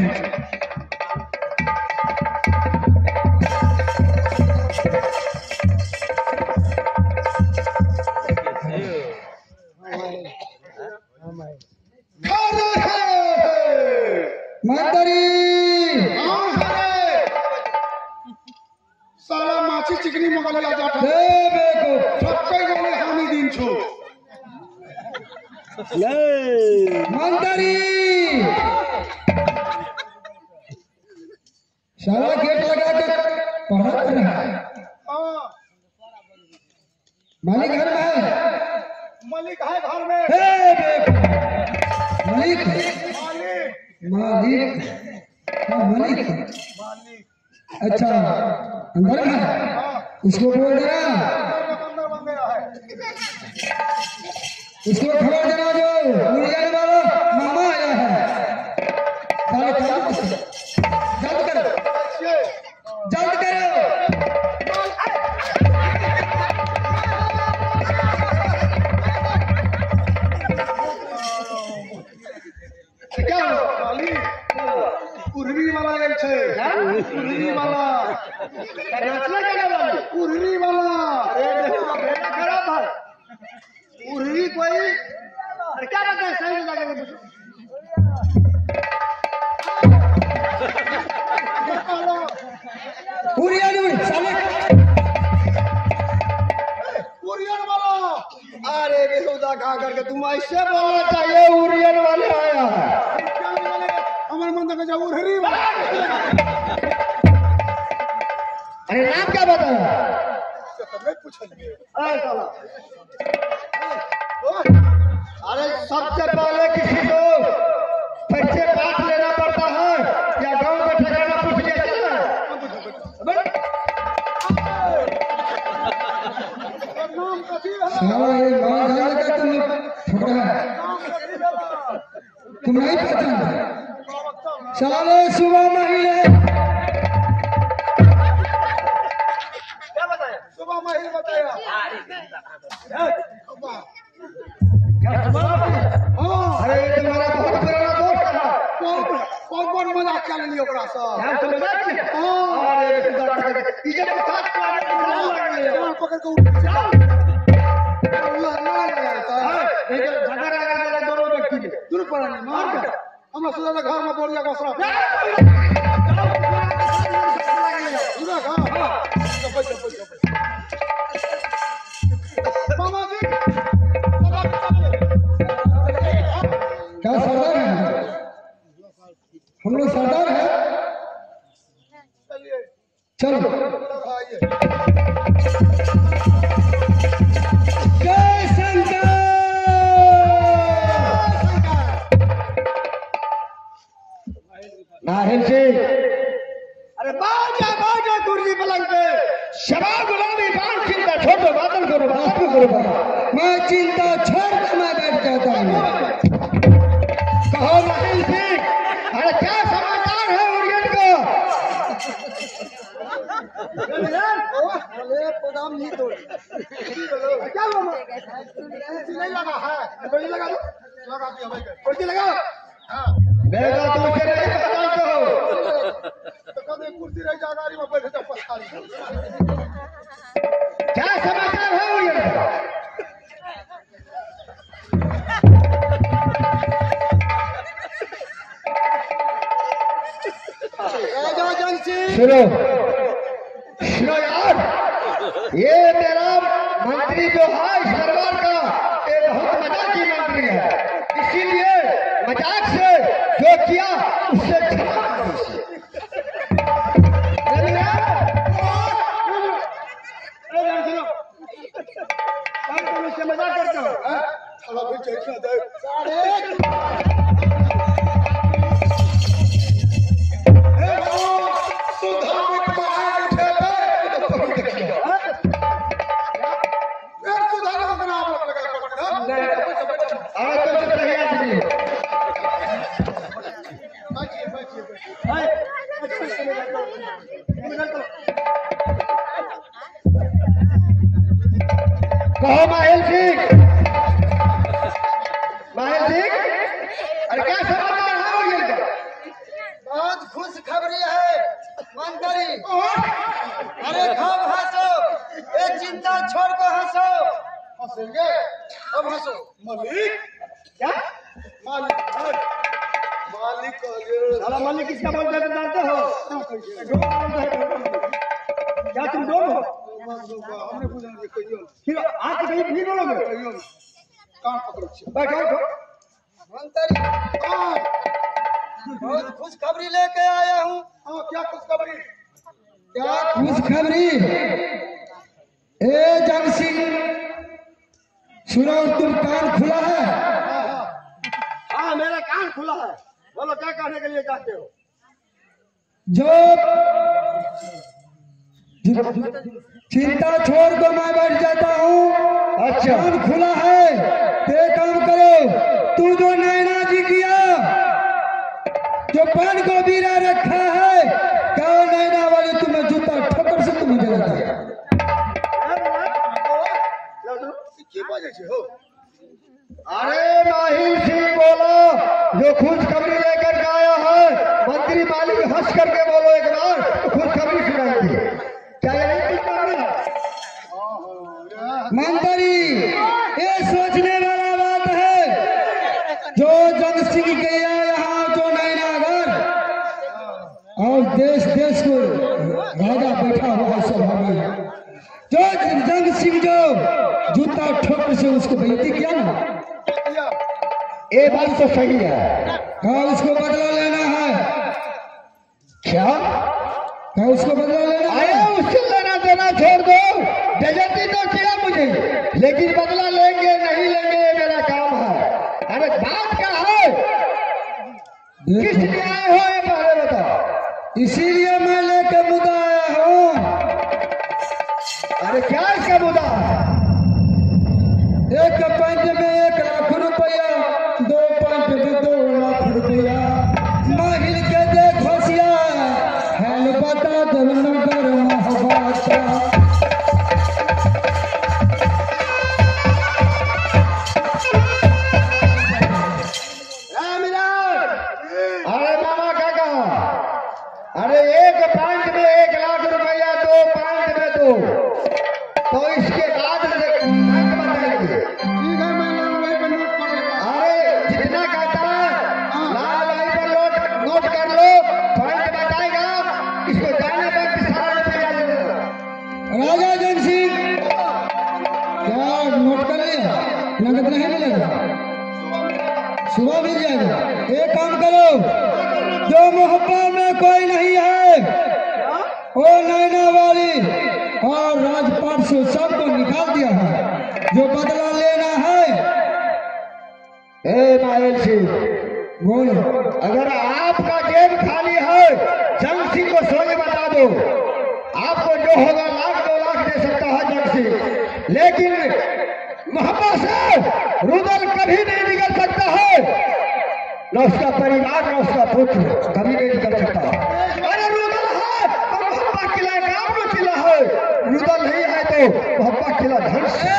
मंत्री
साला माछी चिकनी मगलिया जाता
दे बेको
ठक्के गोली हानि दिन छो
मंत्री साला गेट लगा कर पढ़ा कर रहा है
हां
मालिक घर में है
मलिक है घर में
हे बेको मालिक
मालिक
मालिक हाँ मालिक
मालिक
अच्छा अंदर है उसको बोल देना
अंदर बन गया है
उसको खबर देना जो मुरलियाने वाला मामा आया है साले काम जल्द करो जल्द करो
क्या मालिक उर्वी वाला आयल छे उर्वी वाला
नाचना क्या वाला
उर्वी वाला
अरे देखो बेटा खराब है उर्री कोई अरे क्या बात है सही जगह पे पूछो
उरिया नहीं साले
उरियन वाला
अरे बेहुदा कहा करके तुम ऐसे
बोलना चाहिए उरियन वाले आया है
हमारे मन तक जाओ उर्वी वाला
अरे नाम क्या बताया
नहीं पूछिए
अरे साला
अरे सबसे पहले किसी को पैसे पास लेना पड़ता है या गांव में ठिकाना पूछ लिया चलना
नाम कथी है
साला ये मां जान का तुम ठुकरा है
नाम कथी है
तुम नहीं पहचानते साले सुबह महीने
क्या बताया
सुबह में ही बताया
अरे
ली ओकरा सा
क्या समझा कि
हां
अरे खुदा का ये तो साथ वाले को लग ले
चल पकड़ के उठ चल अल्लाह ना रहता
ये जो झगड़ा लगा दोनों व्यक्ति में
दूर पर नहीं मार के हमरा सुधा घर में बोलिया गोसरा पूरा खा हां चपल चपल चपल मामा जी
क्या सरदार है? हम लोग सरदार है।
चलिए
चलो
खाइए
जय शंकर।
नाहिल जी अरे बाजा बाजा कुर्सी पलंग पे शबा गुलाबी बाल चिंता छोड़ो बादल करो बादल करो
मैं चिंता छोड़ कर मैं बैठ जाता हूँ।
कहो नाहिल जी अरे क्या समाचार है ओरियंट का
अरे गोदाम नहीं तोड़ क्या हुआ कुर्सी नहीं लगा है कुर्सी लगा दो लगा दिया भाई कुर्सी लगा हां
बेटा तुम के नहीं पता हो
तो कभी कुर्सी रह जा गाड़ी में बैठे तो पछतारी
क्या समाचार है ओरियंट का
राजा जंगसी
सुनो सुनो यार ये तेरा मंत्री जो है इस दरबार का ये बहुत मजाकी मंत्री है इसीलिए मजाक से जो किया उससे क्षमा करो उसे। समझ गया?
अरे सुनो आप तुम इससे मजाक करते हो हैं साला भी चेतना दे साढ़े ए बाबू सुधा में बाहर उठे थे तो तुम देखिए फिर सुधा का नाम लगा पकड़ना
आज तो सब सही आदमी हो।
बचिए बचिए बचिए
कहो माहिल सिंह माहिल सिंह अरे क्या समाचार है ओरियंट का
बहुत खुश खबरी है मंत्री। अरे खूब हंसो, ये चिंता छोड़ कर हंसो।
हंसेंगे अब हंसो मालिक
क्या
मालिक मालिक कहिए
साला मालिक किसका बोलते हैं जानते हो क्या तुम दोनों हो
हमने पूछा कि कहियो
फिर आज कहीं फिर बोलोगे
कहियो कान पकड़ो छी
बैठो बैठो
मंत्री
हां
बहुत खुश खबरी लेके आया हूँ।
हां क्या खुशखबरी
क्या खुश खबरी? ए जग सिंह सुनो, तुम कान खुला है?
हाँ मेरा कान खुला है बोलो क्या कहने के लिए चाहते हो
जो चिंता छोड़ कर मैं बैठ जाता हूँ।
अच्छा।
कान खुला है तो एक काम करो, तू जो नैना जी किया जो पान को बीरा रखा है, कहो नैना वाली तुम्हें जूता ठोकर से तुम्हें दे दिया।
के बाजे छे हो
अरे माहिल सिंह बोलो जो खुशखबरी लेकर के आया है मंत्री मालिक हंस करके बोलो एक बार खुशखबरी सुनाएंगे क्या यही कुछ करना है
मंत्री ये सोचने वाला बात है, जो जग सिंह गया यहाँ जो नैनागर और देश देश को राजा बैठा हुआ है सभा में, जो जंग सिंह जो जूता ठोकर से उसको बेइज्जती किया ना,
ये बात तो सही है
कहा उसको बदला लेना है।
क्या
कहा उसको बदला लेना है।
अरे उससे लेना देना छोड़ दो बेइज्जती तो किया मुझे लेकिन बदला लेंगे नहीं लेंगे ये मेरा काम है। अरे बात क्या है किस लिए आए हो ये पहले बताओ।
इसीलिए मैं लेकर मुद्दा आया हूँ।
अरे क्या इसका मुद्दा है
एक पंच में एक लाख रुपया, दो पंच में दो लाख रुपया, महिल के देखो सिया है बता देवनगर महाभाषा।
अरे मामा क्या कहा
नोट कर लिया, नगद नहीं मिलेगा, सुबह मिल जाएगा। एक काम करो, जो मोहब्बत में कोई नहीं है वो नैना वाली और राजपाट से सबको निकाल दिया है। जो बदला लेना है,
ए नायल सिंह,
बोलो।
अगर आपका जेब खाली है, जंग सिंह को सोए बता दो, आपको जो होगा लाख दो लाख दे सकता है जंग सिंह, लेकिन मोहब्बत से रुदल कभी नहीं निकल सकता है, न उसका परिवार न उसका पुत्र कभी नहीं निकल सकता। अरे रुदल है तो मोहब्बत किला काम में किला है, रुदल नहीं है तो मोहब्बत किला धन से।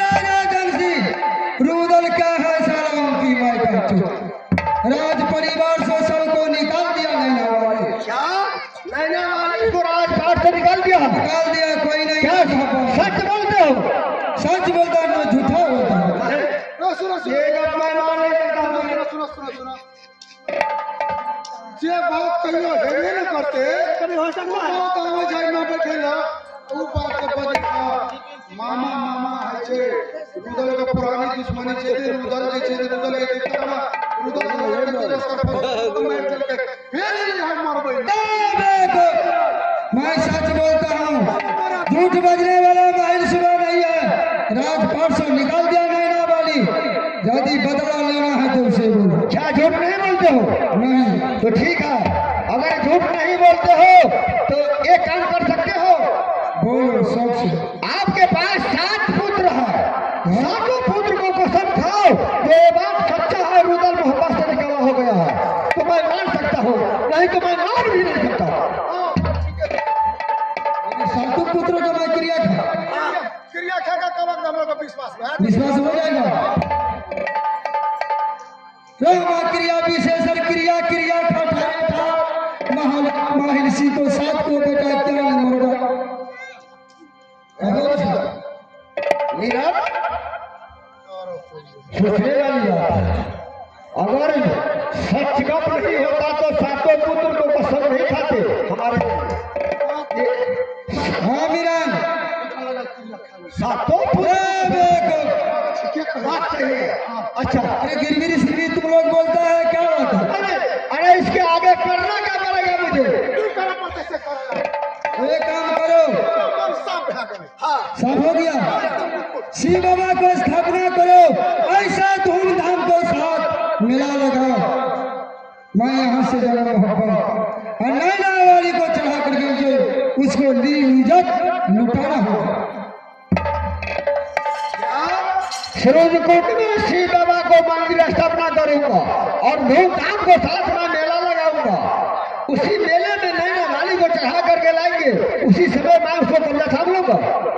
रुदल क्या है सारा उनकी माई का चूत। राज परिवार से सबको निकाल दिया नैना वाली।
क्या नैना वाली को राजपाट से निकाल दिया?
निकाल दिया, कोई नहीं।
क्या सच बोलते हो?
सच बोलता ना झूठा होता है।
सुनो सुनो सुनो,
ये जब मैं मान नहीं करता हूँ।
सुनो सुनो सुनो, जे बात कहियो हेबे न करते, कभी हो सकता है तो आवे जाय ना बैठे ला, ऊ बात के बजे मामा मामा है छे, रुदल के पुरानी दुश्मनी छे, रुदल जे छे रुदल के तमा रुदल के तेरे सब मैं चल के फिर हम मारबे।
देखो, मैं सच बोलता हूँ, झूठ बजने वाला माहिर सुबह नहीं है। राजपाट से निकाल दिया नैना वाली, यदि बदला लेना है तो उसे बोलो।
क्या झूठ नहीं बोलते हो?
नहीं
तो ठीक है, अगर झूठ नहीं बोलते हो तो एक काम कर सकते हो,
बोलो सबसे।
आपके पास सात पुत्र है, सातों पुत्र को कसम खाओ जो ये बात सच्चा है, रुदल मोहब्बत से निकाला हो गया है, तो मैं मान सकता हूँ, नहीं तो मैं मान भी नहीं सकता।
सातों पुत्रों का मैं क्रिया खा
क्रिया खा का कब हम लोग को विश्वास में
विश्वास हो जाएगा। रामा क्रिया विशेषण क्रिया क्रिया खटाए था महल महर्षि को सात को बेटा क्या मोड़ा।
नीरज, सोचने वाली बात है, अगर सच गप नहीं होता तो सातों पुत्र को कसम नहीं खाते हमारे।
हाँ मीरान,
सातों पुत्र बात सही है। अच्छा,
अरे गिरगिरी सिरगिरी तुम लोग बोलता है क्या बात है?
अरे अरे इसके आगे करना क्या पड़ेगा मुझे?
एक काम करो, सब हो गया, शिव बाबा को स्थापना करो, ऐसा धूमधाम के साथ मेला लगाओ। मैं यहाँ से जरा मोहब्बत और नैना वाली को चढ़ा करके जो उसको ली इज्जत लुटाना होगा।
सूरजकोट में शिव बाबा को मंदिर स्थापना करूंगा और धूमधाम के साथ मैं मेला लगाऊंगा। उसी मेले में नैना वाली को चढ़ा करके लाएंगे, उसी समय मैं उसको कब्जा थाम लूंगा।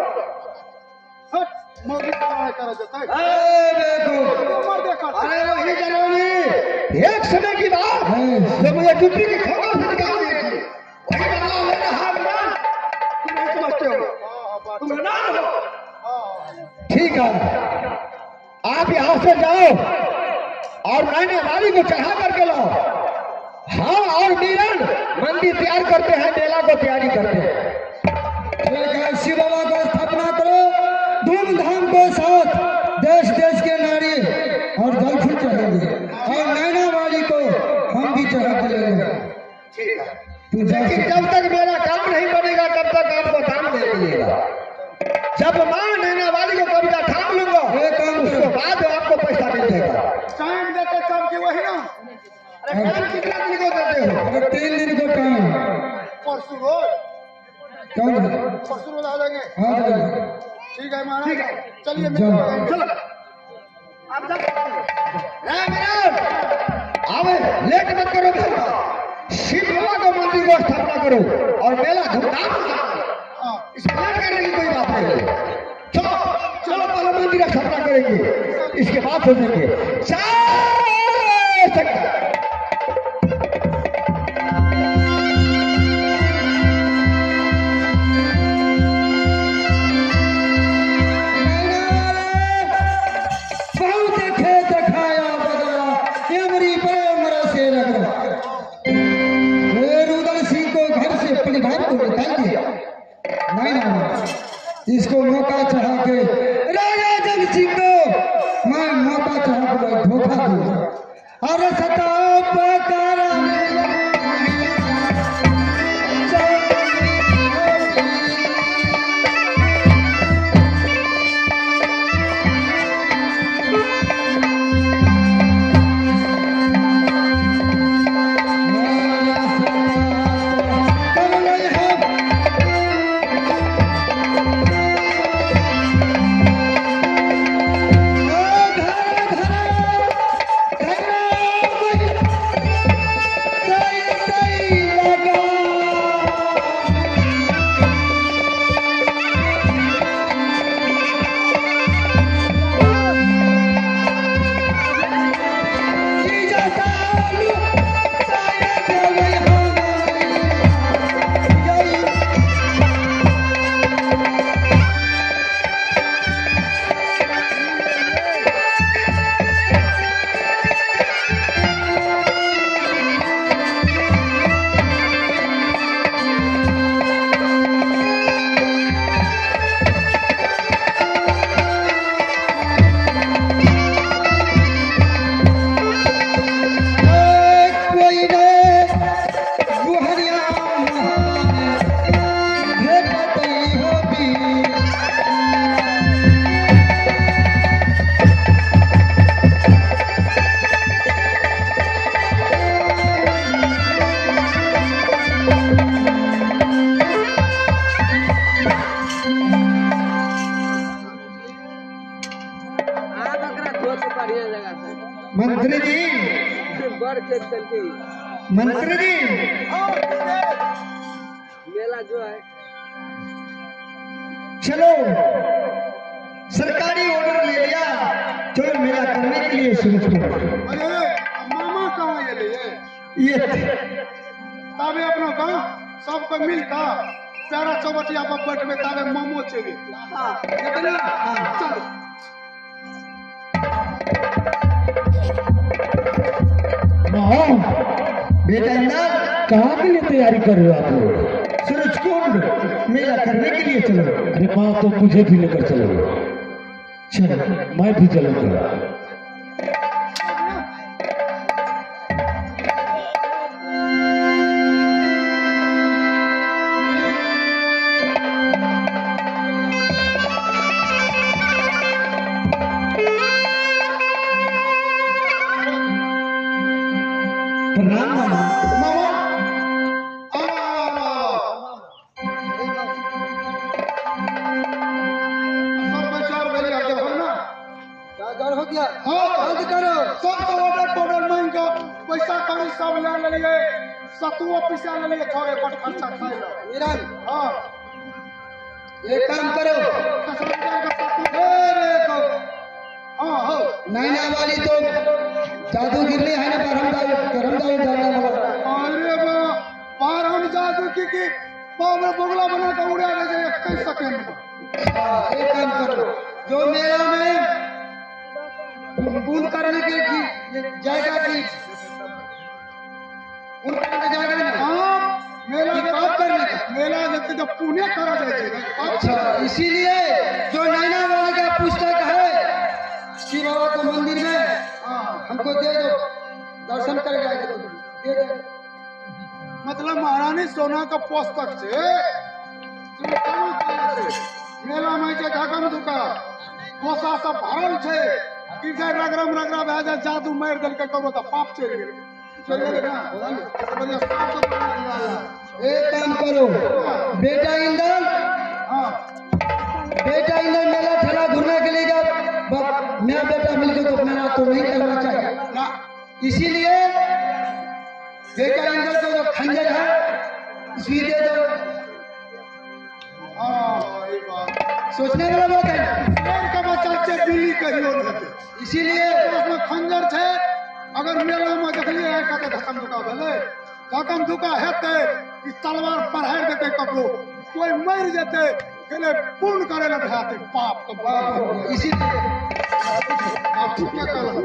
अरे वही जनोनी, एक समय की बात जब मुझे जुटी की खबर से निकाल दी थी, वही बदला लेना है। तुम नहीं समझते हो, तुम नाम हो। ठीक है, आप यहाँ से जाओ और नैना वाली को चढ़ा करके लाओ। हाँ, और मीरन मंदिर तैयार करते हैं, मेला को तैयारी करते हैं।
शिव बाबा को स्थापना करो धूमधाम के साथ, देश देश के नारी और जल फूल चढ़ेंगे और नैना वाली को हम भी चढ़ा के लेंगे।
लेकिन जब तक मेरा काम नहीं बनेगा तब तक आपको काम नहीं मिलेगा। जब मैं नैना वाली को कब्जा थाम लूंगा,
एक काम
उसके बाद आपको पैसा मिल जाएगा।
टाइम देते काम की वही ना,
अरे टाइम कितना दिन को देते हो?
अगर तीन दिन को टाइम
परसों रोज
कौन
परसों रोज आ जाएंगे।
हाँ जाएगा।
ठीक है महाराज, चलिए
जाओ।
चलो
आप आवे, लेट मत करो भैया। शिव बाबा को मंदिर को स्थापना करो और मेला धूमधाम से करो। इसमें लेट करने की कोई बात नहीं है। चलो चलो, पहले मंदिर स्थापना करेंगे, इसके बाद सोचेंगे। जय शंकर।
इसको मौका चढ़ा के राजा जग चिंटो मैं मौका चाहूँ तो धोखा दूंगा। अरे सताओ पकारा मंत्री जी मंत्री जी
मेला जो है
चलो सरकारी ऑर्डर ले लिया, चलो मेला करने के लिए शुरू करो।
अरे मामा कहाँ ये लिए
ये
ताबे अपना गाँव सबको मिलकर प्यारा चौबटिया पर बैठ में ताबे मामो चले चलो
बेटा इंदर कहाँ के लिए तैयारी कर रहे हो आप लोग? सूरज कुंड मेला करने के लिए चलो।
अरे माँ तो मुझे भी लेकर चलो। चलो मैं भी चलूंगा।
प्रणाम मामा।
मामा आओ सब बचाओ मेरी आगे हो ना
डर हो गया?
हाँ
बंद करो।
सब तो ऑर्डर ऑर्डर मांग को पैसा कौड़ी सब ले लिए सतुओ पिसा ले लिए थोड़े बट खर्चा खाए लो
मीरन
हाँ
एक काम करो,
हाँ हो
नैना वाली तो जादू गिरने है ना परमदाई करमदाई जाने वाला।
अरे बा बाहर हम जादू की की बाबा बगला बना के उड़ा दे इक्कीस सेकंड में।
हाँ, एक काम करो, जो मेला में पूर्ण करने के की जाएगा की उन करने जाएगा ना।
हाँ मेला
ये
में
काम करने का।
मेला जब जब पुण्य करा जाए
अच्छा, इसीलिए जो नैना वाले का पुस्तक है शिव बाबा के मंदिर में
हाँ
हमको दे दो, दर्शन कर जाएगा तो दे दो।
मतलब महारानी सोना का पुस्तक से मेला में जे घाकम दुका कोसा सब भरल छे कि जे रगरम रगरा भए जाए जादू मार देल के करो त पाप चल गेल चल गेल ना बोले साफ तो
एक काम करो, बेटा इंदर
हां
बेटा इंदर मेला ठेला घूमने के लिए जब मैं बेटा मिलकर तो मेला तो नहीं करना चाहिए
ना
इसीलिए बेटा इंदर को जो खंजर है उसकी दे दो।
हां ये बात
सोचने वाला बात है,
शेर का बच्चा के दिल्ली कहियो रहते
इसीलिए
उसमें खंजर छे अगर मेला में देखलिए है कते धकम धुका भेले धकम धुका हेते कि तलवार पढ़ाई देते ककरो कोई मर जेते गेले पूर्ण करे ल भाते पाप के बाप
इसीलिए
आप ठीक है कहला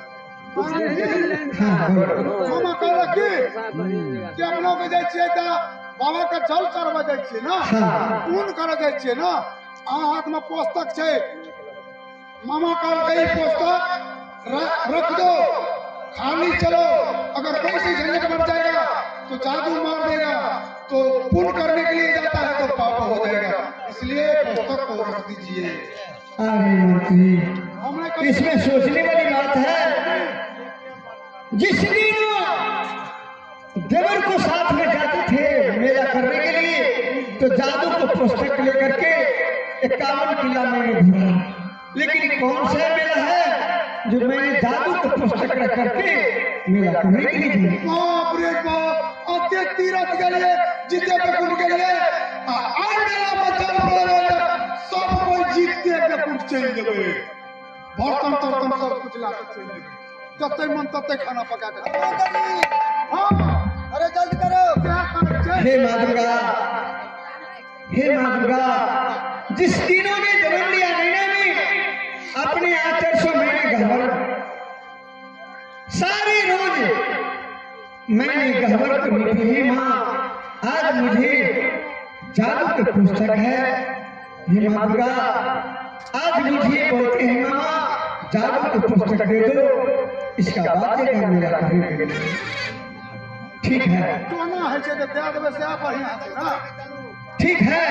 हाँ
मामा कहला कि कि हम लोग जाय छियै त बाबा के जल चढ़वा जाय छियै ना पूर्ण करे जाय छियै ना आ हाथ में पुस्तक छै मामा काल गई पुस्तक र- रख दो, खाली चलो। अगर कोई सी झंझट बन जाएगा तो जादू मार देगा, तो पुण्य करने के लिए जाता है तो पाप हो जाएगा, इसलिए पुस्तक को रख दीजिए।
अरे मूर्ति,
हमने कभी
इसमें सोचने वाली बात है। जिस दिन देवर को साथ में जाते थे मेला करने के लिए, तो जादू को पुस्तक लेकर के इक्यावन किला मैंने घूमा, लेकिन कौन सा मेला है जो मैंने जादू को पुस्तक रख करके मेला करने के लिए घूमा?
बाप रे बाप, अत्य तीरथ के लिए जीते बेकुंठ के लिए आज मेरा बच्चा पड़े सब कोई जीतते बेकुंठ चल देवे, बर्तन तर्तन सब कुछ ला के चल देवे, जते मन तते खाना पका के। हाँ,
अरे जल्दी करो।
क्या कर
हे माँ दुर्गा, हे माँ दुर्गा, जिस तीनों ने जन्म लिया नैना में अपने आचर से मैंने गहवर, सारे रोज मैंने गहवर को निपी ही माँ, आज मुझे जादू के पुस्तक है। हे माँ दुर्गा, आज मुझे बोलते हैं माँ जादू के पुस्तक दे दो, इसका बाद का मेरा करेंगे। ठीक है,
सोना है से दे देवे से आप बढ़िया है ना।
ठीक है,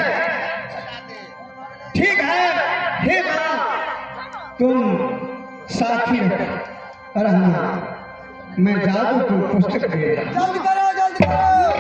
ठीक है। हे माँ, तुम साथी रहना, मैं जादू को पुस्तक दे रहा हूं।
जल्दी करो जल्दी करो।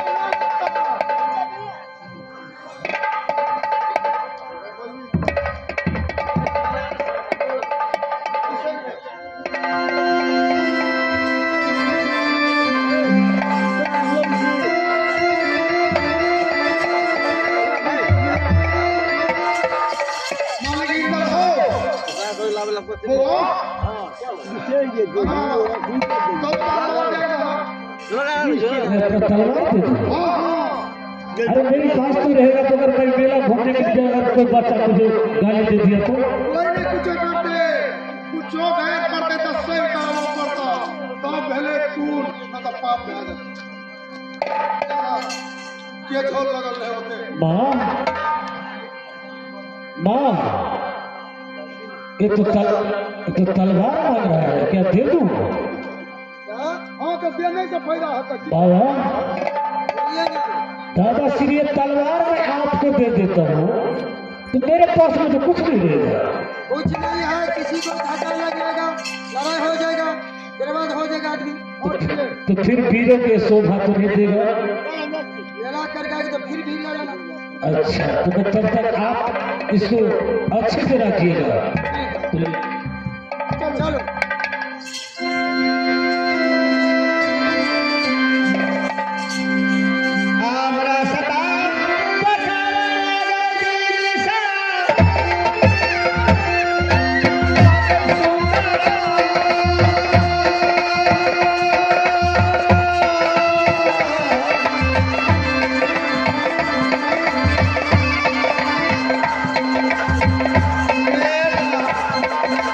अरे मेरी बात तो रहेगा तो अगर मैं मेला घूमने के लिए अगर कोई बच्चा मुझे गाली दे दिया तो
कोई नहीं कुछ करते, कुछ गए करते तो सही काम करता, तब पहले कूद न तो पाप में आ जाता। के झोल लगल रहे होते।
माँ माँ ये तो तल ये तो तलवार मांग रहा है, क्या दे दूं?
हाँ तो देने से फायदा होता है।
बाबा दादा श्री ये तलवार मैं आपको दे देता हूँ, तो मेरे पास में तो कुछ नहीं रहेगा।
कुछ नहीं है, किसी को धक्का लग जाएगा, लड़ाई हो जाएगा, बर्बाद हो जाएगा आदमी।
और चले
तो फिर वीरों के शोभा तो नहीं देगा।
लड़ा कर गए तो फिर भी लड़ लेना।
अच्छा, तो तब तक आप इसको अच्छे से रखिएगा। तो
चलो
हमरा सता पठारा दिल सा सुंदरा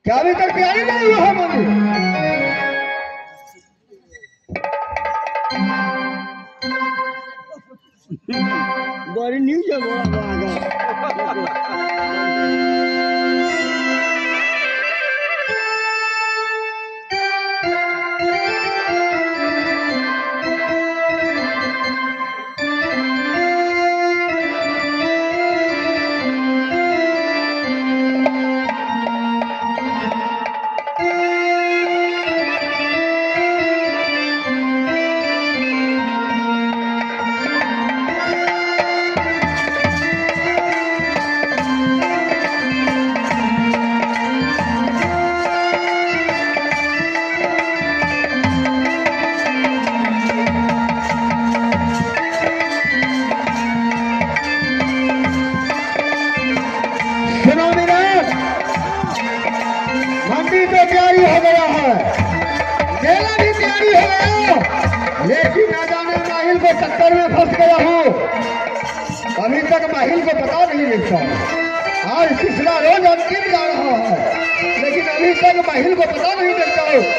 क्या अभी तक तैयारी नहीं हुआ है मंदिर?
बड़ी न्यूज है बड़ा
तैयारी हो गया है, मेला भी तैयारी हो गया, लेकिन ना जाने माहिल को चक्कर में फंस गया हूँ। अभी तक माहिल को पता नहीं लगता। आज पिछला रोज अंतिम जा रहा है, लेकिन अभी तक माहिल को पता नहीं लगता हो।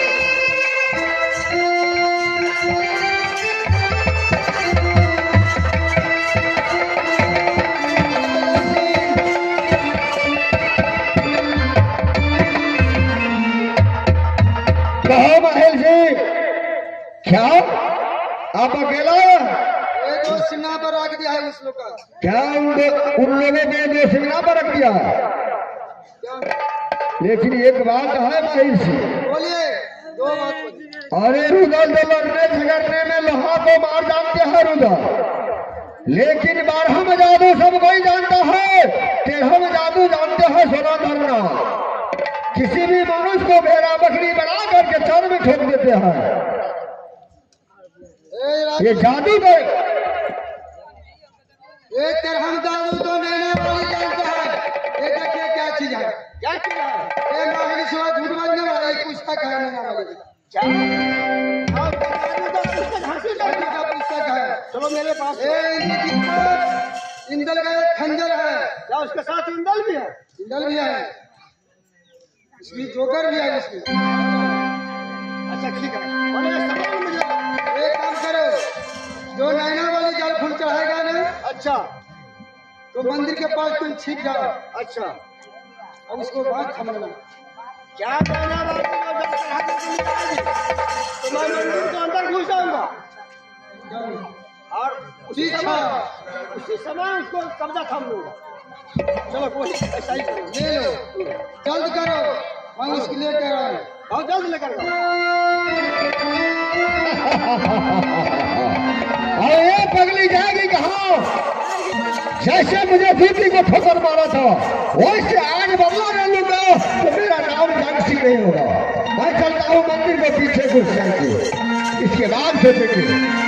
कहो माहिल जी, क्या आप अकेला
जो सिन्हा पर रख दिया है उस लोग का?
क्या उन, उन लोगों ने जो सिन्हा पर रख दिया? लेकिन एक बात है माहिल जी,
बोलिए, दो बात बोलिए।
अरे रुदल तो लड़ने झगड़ने में लोहा को मार जानते हैं रुदल, लेकिन बारह में जादू सब कोई जानता है, तेरह में जादू जानते हैं सोना धरना। किसी भी मनुष्य को भेड़ा बकरी बना करके चर में ठोक देते हैं। ये जादू को
ये तेरहम जादू तो नैना वाली जानता है। ये देखिए क्या चीज है,
क्या चीज है?
ये माहिल सिवा झूठ बोलने वाला एक पुस्तक है नैना वाली।
क्या? हाँ,
जादू का पुस्तक है।
चलो मेरे पास।
ये इंद्र इंदल का एक खंजर है।
क्या उसके साथ इंदल भी है?
इंदल भी है, इसकी जोकर भी है इसमें।
अच्छा ठीक है, और ये सामान मुझे
एक काम करो, जो नैना वाली जल फूल चढ़ाएगा ना,
अच्छा
तो मंदिर के पास तुम छिप जाओ
अच्छा
और उसको बात समझना।
क्या कहना बात है? जो जब चढ़ा के तुम निकालोगे, तो मैं मंदिर के अंदर घुस जाऊंगा और उसी
ठीक
समय
है,
उसी समय उसको कब्जा थाम लूंगा। चलो कोई ऐसा ही करो।
ले लो, जल्द करो, हम उसको लेकर आए।
बहुत जल्द लेकर आओ।
और ये पगली जाएगी कहाँ? जैसे मुझे दीदी को ठोकर मारा था, वैसे आज बदला ले लूंगा तो मेरा नाम जंग सिंह नहीं होगा। मैं चलता हूँ मंदिर के पीछे घुस जाएंगे, इसके बाद सोचेंगे।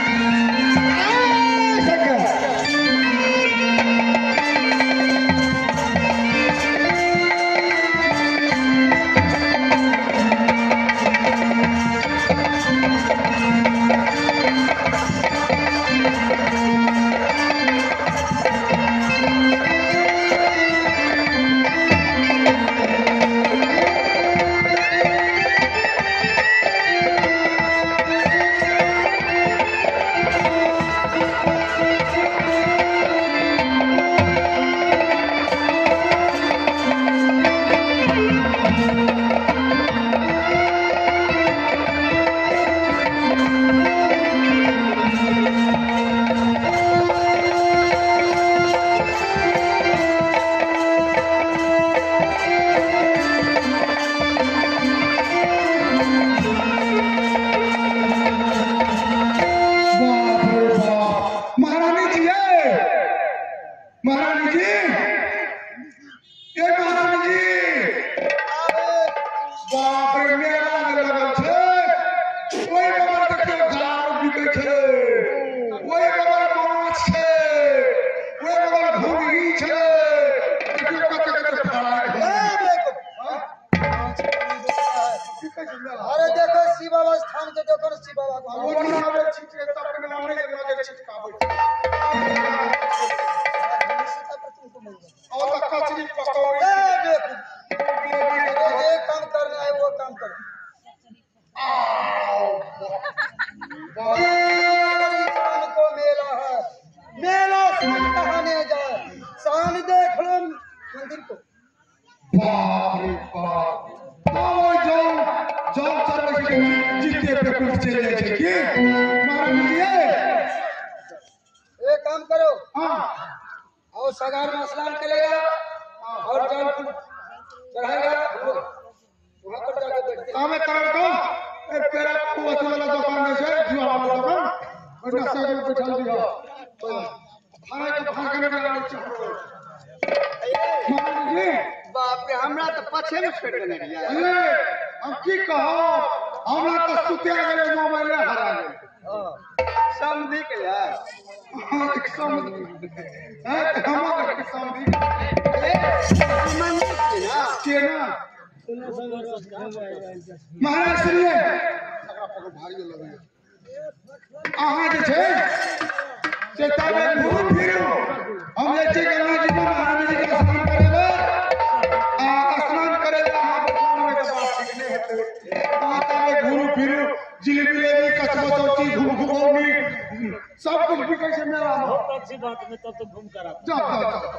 अरे देखो शिव बाबा स्थान के देखो ना, शिव बाबा को और कचरी पकौड़ी। एक काम जीते पे कुछ चले जाए कि महाराज जी
एक काम करो
हाँ
और सगार में स्नान करेगा और जल चढ़ाएगा वहाँ पर जाकर बैठते
कामे करम को एक तेरा कुआं वाला दुकान में से जो वाला दुकान बड़ा साइकिल पे बैठा दिया थाने के भाग में लगा चढ़ो महाराज जी
बाप रे हमरा तो पछे में छोड़ देने रहिया
अरे हम की कहो हमरा तो सुते गए मोबाइल हरा गए
समझी के यार
हाँ एक समझ है हम एक समझी
मंदिर की ना
के ना महाराज सुनिए अहाँ जे छै से ताबे घूम फिरू हम जे छै गंगा जी में महाराज जी के स्नान करेबे आ स्नान करेबे अहाँ बतावे के बात ठीक नहीं हेतै अहाँ ताबे घूम फिरू जिलेबी लेबी कचबो चौची घूम घुमौनी सब कुछ बिकै छै मेला में
अच्छी बात में तब तो घूम कर आता
जाओ जाओ जाओ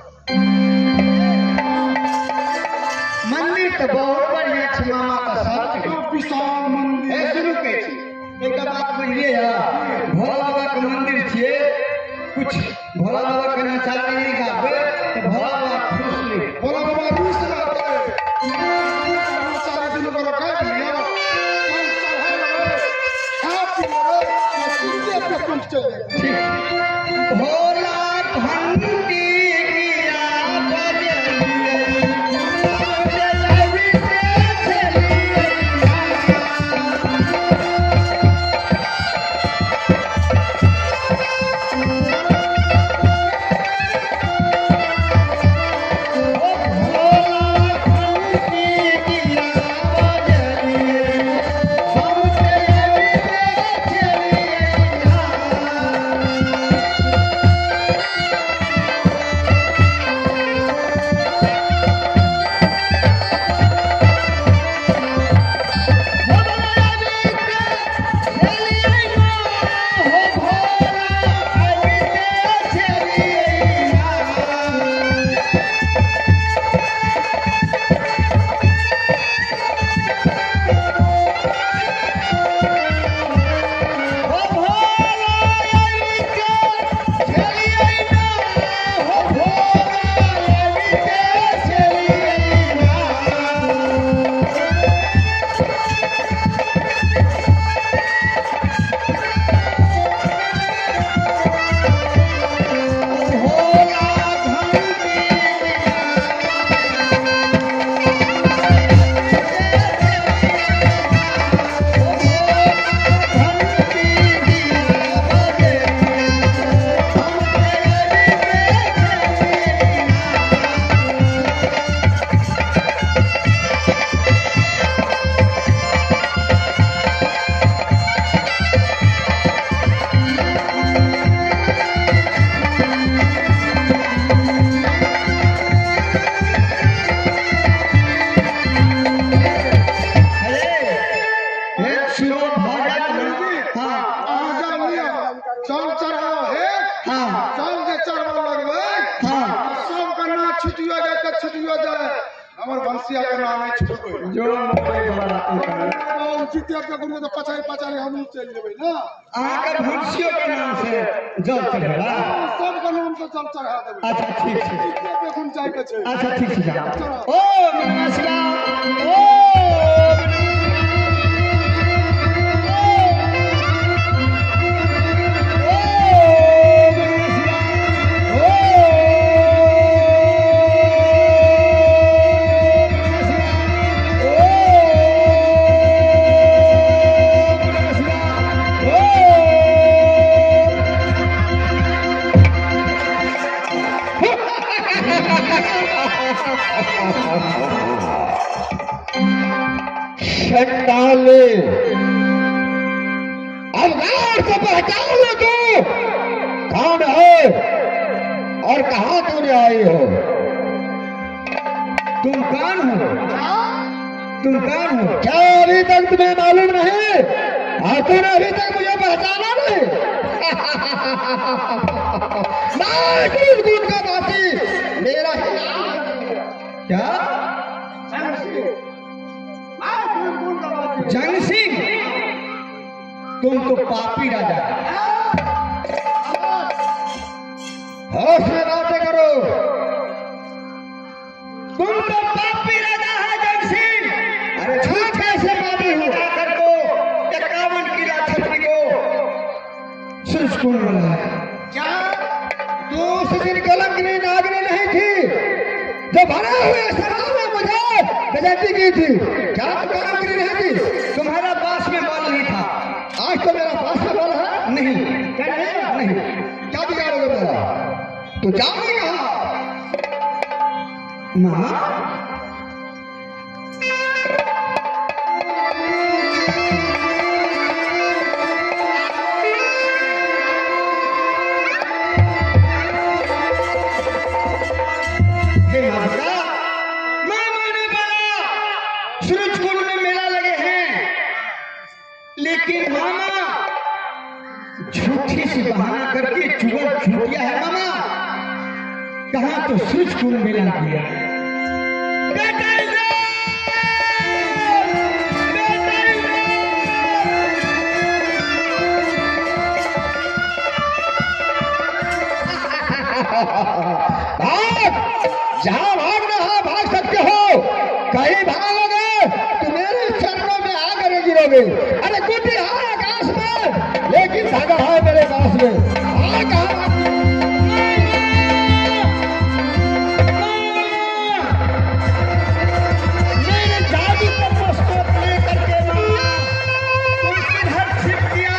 मंदिर तो बहुत बढ़िया छै मामा का सब
तो विशाल मंदिर
ए सुनो के छी एक बात बुझिए यार भोला बाबा के मंदिर छिए कुछ भोला बाबा के नचारी नहीं गावे तो भोला बाबा खुश नहीं
भोला बाबा रूस जाते हैं सारा दिन को रखा लिया हैप्पी रे पे कुछ चले
भोला भंडी गिरा बजलिए जलवी से चलिए
हमर बंसिया के नाम है छोटो
जो मोबाइल वाला
तो जीते पे गुरु तो पचाई पचाई हम चल जेबै ना
अहाँ के भंसियो के नाम से जल चढ़ेला
सब के नाम से जल चढ़ा देबै
अच्छा ठीक छै
जीते पे गुन जाय के छै
अच्छा ठीक छै जाओ ओ नमस्कार ओ
शंडाले अब गांव को पहचान लो तू कौन है और कहां तूने आई हो?
तुम कौन हो? तुम कौन हो?
क्या अभी तक तुम्हें मालूम नहीं और तूने अभी तक मुझे पहचाना नहीं? मैं किस गुण का वासी मेरा ही
क्या जंग सिंह तुम तो पापी राजा।
होश में बातें करो।
तुम तो पापी राजा है जगसी।
अरे झूठ कैसे पापी हूँ?
आकर को इक्यावन किला छत्री को
सूरज कुंड बना है।
क्या
तू उस दिन कलंकनी नागनी नहीं थी जो भरे हुए सवाल में मुझे बेइज्जती की थी? क्या तू कलंकनी नहीं थी?
तुम्हारा पास में बल नहीं था।
आज तो मेरा पास में बल है।
नहीं
क्या नहीं?
नहीं
क्या बिगाड़ोगे मेरा? तू जाओगे कहाँ?
मामा हे माता, मामा ने बोला सूरज कुंड में मेला लगे हैं, लेकिन मामा झूठी सी बहाना करके चुगल छूटिया है। मामा कहाँ तो सूरज कुंड मेला किया। बेटा इधर! बेटा इधर!
भाग! जहाँ भागना है भाग सकते हो। कहीं भागोगे तो मेरे चरणों में आकर गिरोगे। अरे गुड्डी है आकाश में, लेकिन धागा है मेरे पास में। हाँ, कहाँ भाग-
मेरे जादू का पुस्तक लेकर के मामा तुम किधर छिप गया?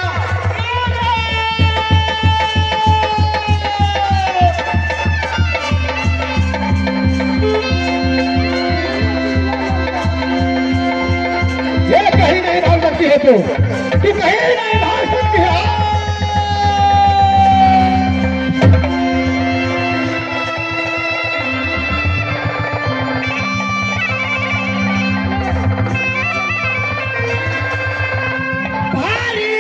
ये कहीं नहीं भाग सकती है तू तू कहीं नहीं भाग सकती है।
भारी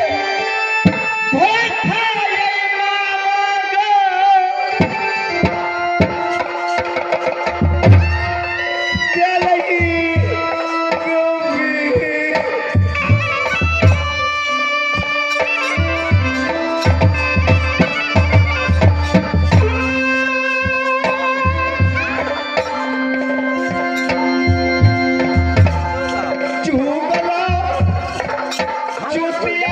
धोखा ये मामा गो। चलगी गोगी। चुगला चुपिया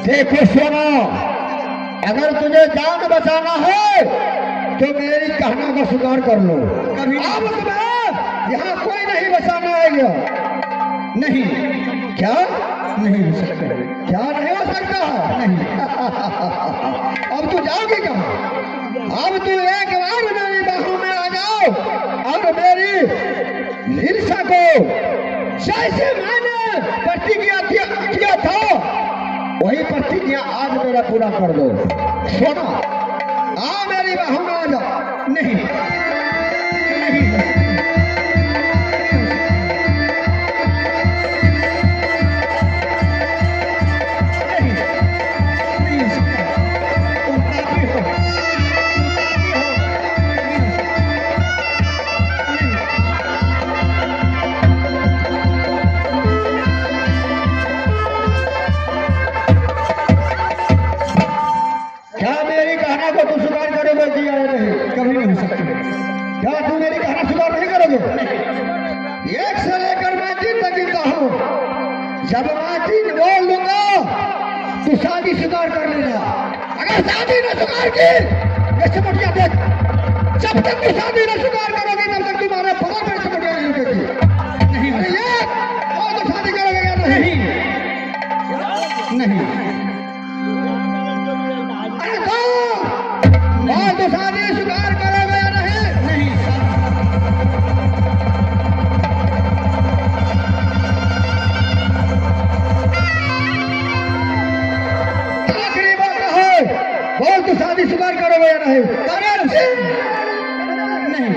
देखो सोना, अगर तुझे जान बचाना है तो मेरी कहना का स्वीकार कर लो। कभी अब तुम्हें यहाँ कोई नहीं बचाना आएगा। नहीं, क्या नहीं हो सकता? क्या नहीं हो सकता? नहीं। अब तू जाओगी कहाँ? अब तू एक बार मेरी बाहों में आ जाओ और मेरी हिंसा को जैसे मैंने प्रतिज्ञा किया था वही प्रतिज्ञा आज मेरा पूरा कर दो। सोना, आ मेरी बाहों में आ जाओ। नहीं, नहीं, तू स्वीकार करोगे कि या नहीं? कभी नहीं हो सकती। क्या तू मेरी कहना स्वीकार नहीं करोगे? एक से लेकर मैं दिन तक गिनता हूँ। जब मैं तीन बोल दूंगा तू शादी स्वीकार कर लेना। अगर शादी न स्वीकार की, ये चमटिया देख, जब तक तू शादी न स्वीकार करोगे तब तक तुम्हारे बगल में चमटिया नहीं रुकेगी। नहीं, ये और तो शादी करोगे या नहीं? नहीं, अरे तो और तो शादी स्वीकार करोगे या नहीं? नहीं। आखिरी बात है, बोल तो शादी स्वीकार करोगे या नहीं? नहीं।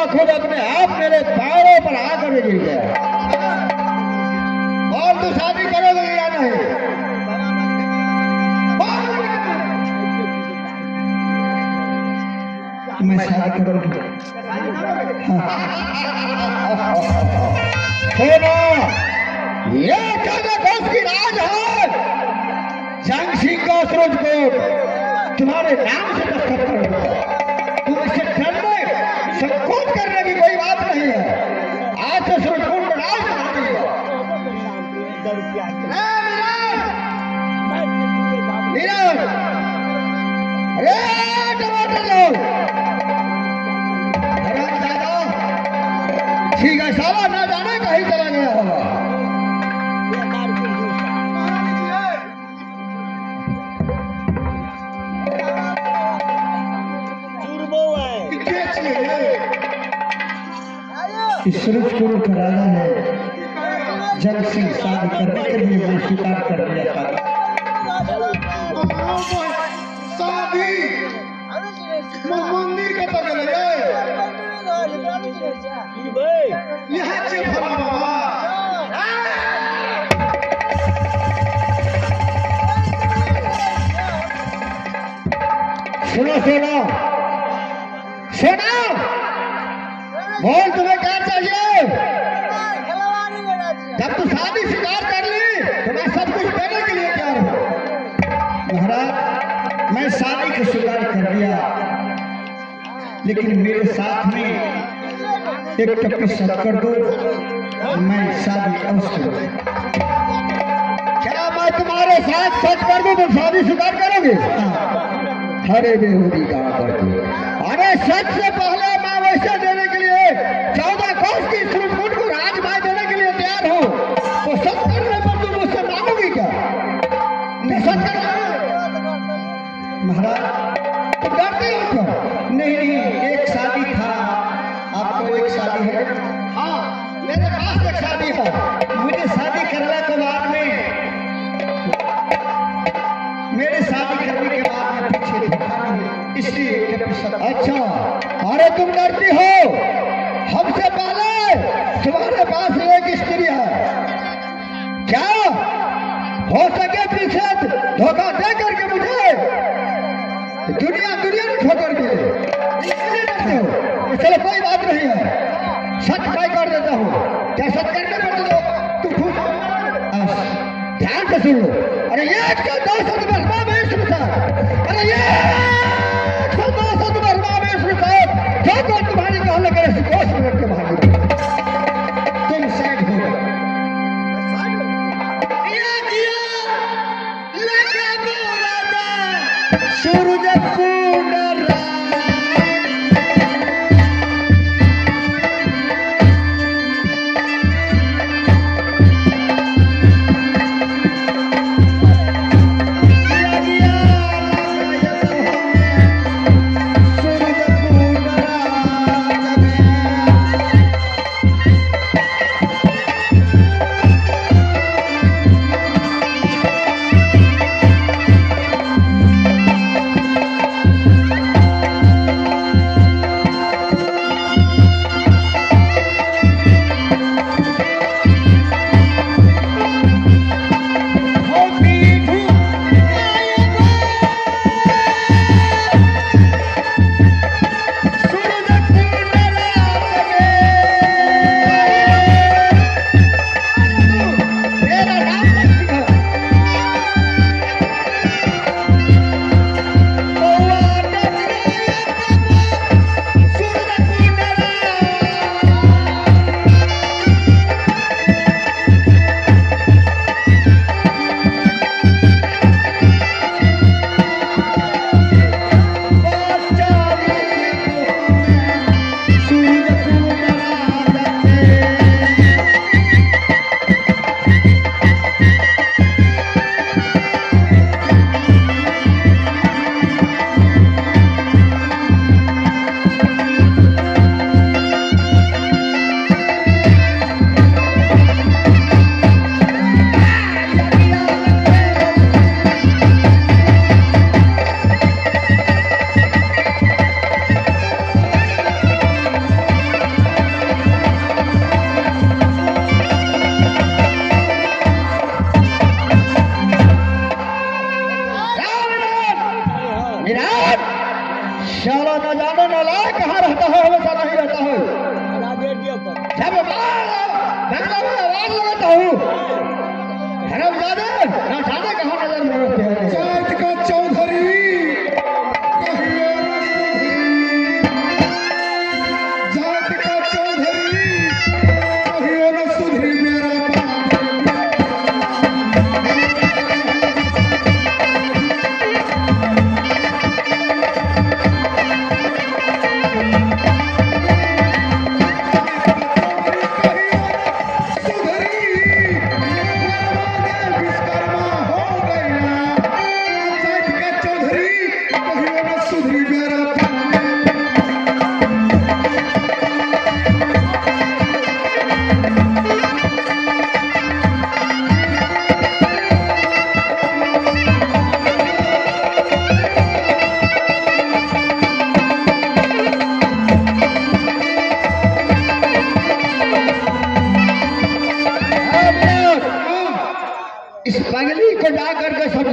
खुद अपने आप मेरे पैरों पर आकर गिर गया। और तू शादी करोगे या नहीं? मैं शादी करूंगा। सुनो, ये चौदह कोस की राज है। जंग सिंह का सूरजकोट तुम्हारे नाम से दस्तखत करूंगा। तुम इससे डरने संकोच करने की कोई बात नहीं है। आज से सूरजकोट में राज बना देगा। नीरज, अरे टमाटर लो। ठीक है, साला ना जाने कहीं चला गया होगा। इस सूरजकुंड का राजा है जंग सिंह शादी करने के लिए वो स्वीकार कर लिया था।
शादी मंदिर का तो गले यहाँ से भला बाबा
सुनो सुनो सुनो, बोल तुम्हें क्या चाहिए? जब तू शादी स्वीकार कर ली तो मैं सब कुछ देने के लिए तैयार हूँ। महाराज, मैं शादी को स्वीकार कर लिया, लेकिन मेरे साथ में एक टप्पी शर्त कर दो, मैं शादी अवश्य करूँ। क्या मैं तुम्हारे साथ सच कर दूं तो शादी स्वीकार करोगे? अरे बेहूदी कहा कर दो। अरे सच से पहले मैं वैसे देने के लिए चौदह कोस की सूरजकुंड को राजभाई देने के लिए तैयार हूँ, तो सच करने पर तुम मुझसे मांगोगी क्या? नहीं सच करना महाराज, तुम डरते हो क्या? नहीं नहीं, एक शादी था, आपको एक शादी है? हाँ, मेरे पास एक शादी है। मुझे शादी करने के बाद में मेरे शादी करने के बाद में पीछे धोखा नहीं, इसलिए अच्छा। अरे तुम डरती हो? हमसे पहले तुम्हारे पास एक स्त्री है, क्या हो सके पीछे धोखा दे करके मुझे दुनिया दुनिया में ठोकर दे? चलो कोई बात नहीं है, सच मैं कर देता हूँ। क्या सच करने पर तो तू खुश? ध्यान से सुन लो। अरे ये एक सौ दो सौ बर्मा में इसमें, अरे ये एक सौ दो सौ बर्मा में इसमें जो तो तुम्हारी कहने करे सिकोश मिनट के बाहर तुम साइड हो गए। सूरजकुंड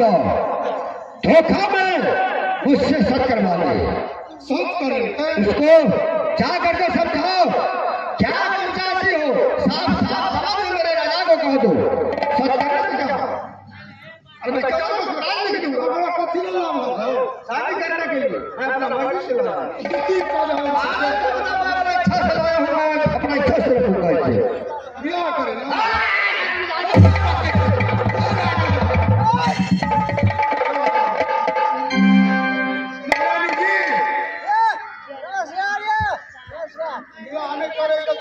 को धोखा में मुझसे सच करवा ले।
सच करें
उसको क्या करके समझाओ, क्या तुम चाहती हो? साफ साफ जवाब दो, मेरे राजा को कह दो सच करने का।
अरे मैं क्या बताने के लिए हमारा कथी ना नाम है
शादी करने के लिए मैं अपना मर्जी से लगा
कितनी पद है
अपना इच्छा से लाया हुआ है, अपना इच्छा से रखूंगा इसे।
ब्याह करें ना महारानी जी ब्याह नहीं करे तो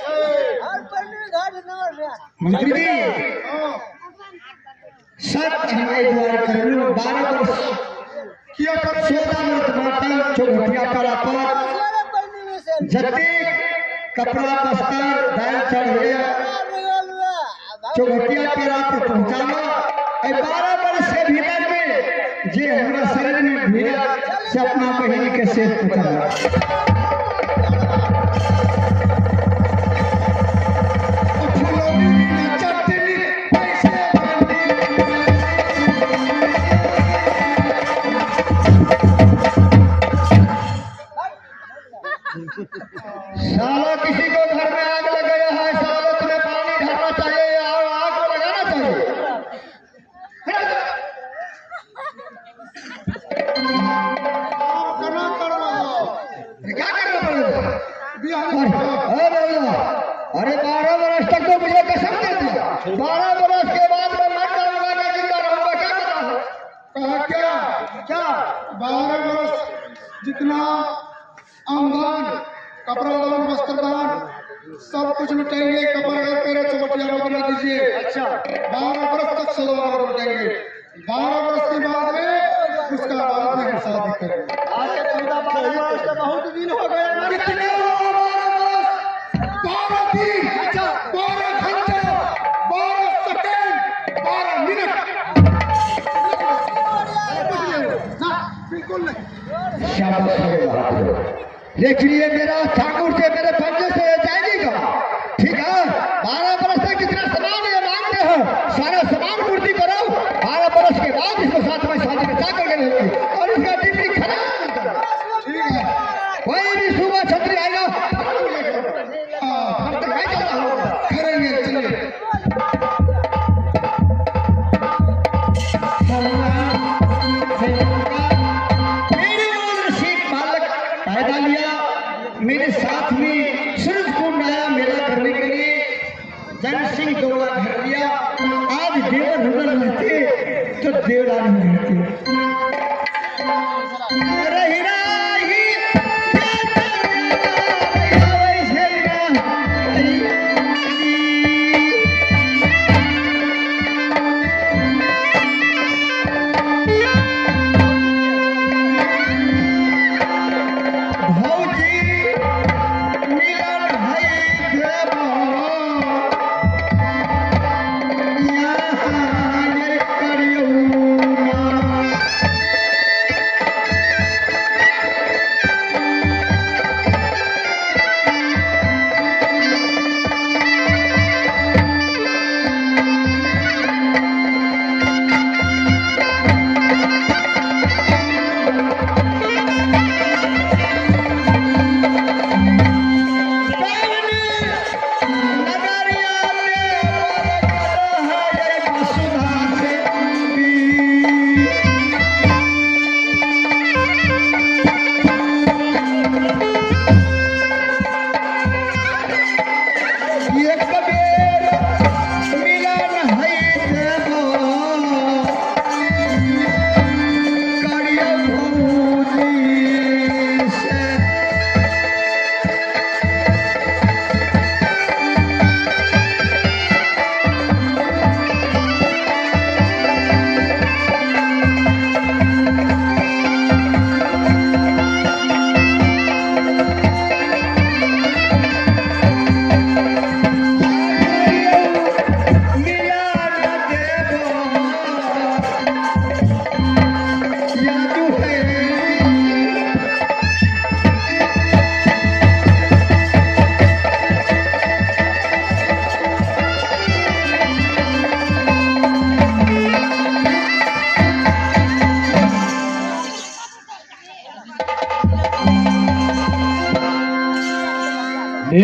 छे
मंत्री जी
हां
सब हमारे द्वार कर लो। बारह वर्ष
किया करे
चौदह वर्ष माता चौघटिया पर पर जते कपड़ा बस्तर दाल चढ़ गया चौघटिया पर आप पहुंचाना। बारह वर्ष के भीतर में जे हमारा शरीर में भीड़ा से अपना बहन के सेठ पकड़ना। साला किसी को घर में आग लग गया है, साला तुम्हें पानी ढालना चाहिए या आग को लगाना चाहिए।
करना करना
क्या करना पड़ेगा?
ब्याह
अरे अरे बारह वर्ष तक तो मुझे कसम दे दिया, बारह वर्ष के बाद मैं मर जाऊंगा ना जिंदा रहूंगा, क्या पता है?
कहा क्या
क्या
बारह वर्ष जितना अंगदान कपड़ा दान वस्त्र दान सब कुछ लुटेंगे। कपड़ा तेरे चौबटिया में बना दीजिए। अच्छा बारह वर्ष तक सलवार लुटेंगे। बारह वर्ष के बाद में उसका बाद में हम शादी करेंगे।
आज के चौदह बारह वर्ष तो बहुत दिन हो गए।
कितने हो बारह वर्ष? बारह दिन, बारह घंटे, बारह सेकेंड, बारह मिनट। ना बिल्कुल नहीं।
शाबाश है बहादुर। लेकिन ये मेरा ठाकुर से मेरे पंजे से जाएगी कहाँ? ठीक है, बारह बरस तक जितना सामान ये मांगते हो सारा सामान पूर्ति करो। बारह बरस के बाद इसको साथ में शादी में जाकर के रहेगी और इसका ड्यूटी खराब।
ठीक है
कोई भी सुबह छतरी आएगा
हाँ,
हम तक नहीं जाता होगा।
करेंगे चलिए।
मेरे ओर शीत बालक पैदा लिया, मेरे साथ में सूरज कुंड आया मेला करने के लिए। जन सिंह दौड़ा घर लिया। आज देवर नजर रहते तो देवरानी रहती। रही रही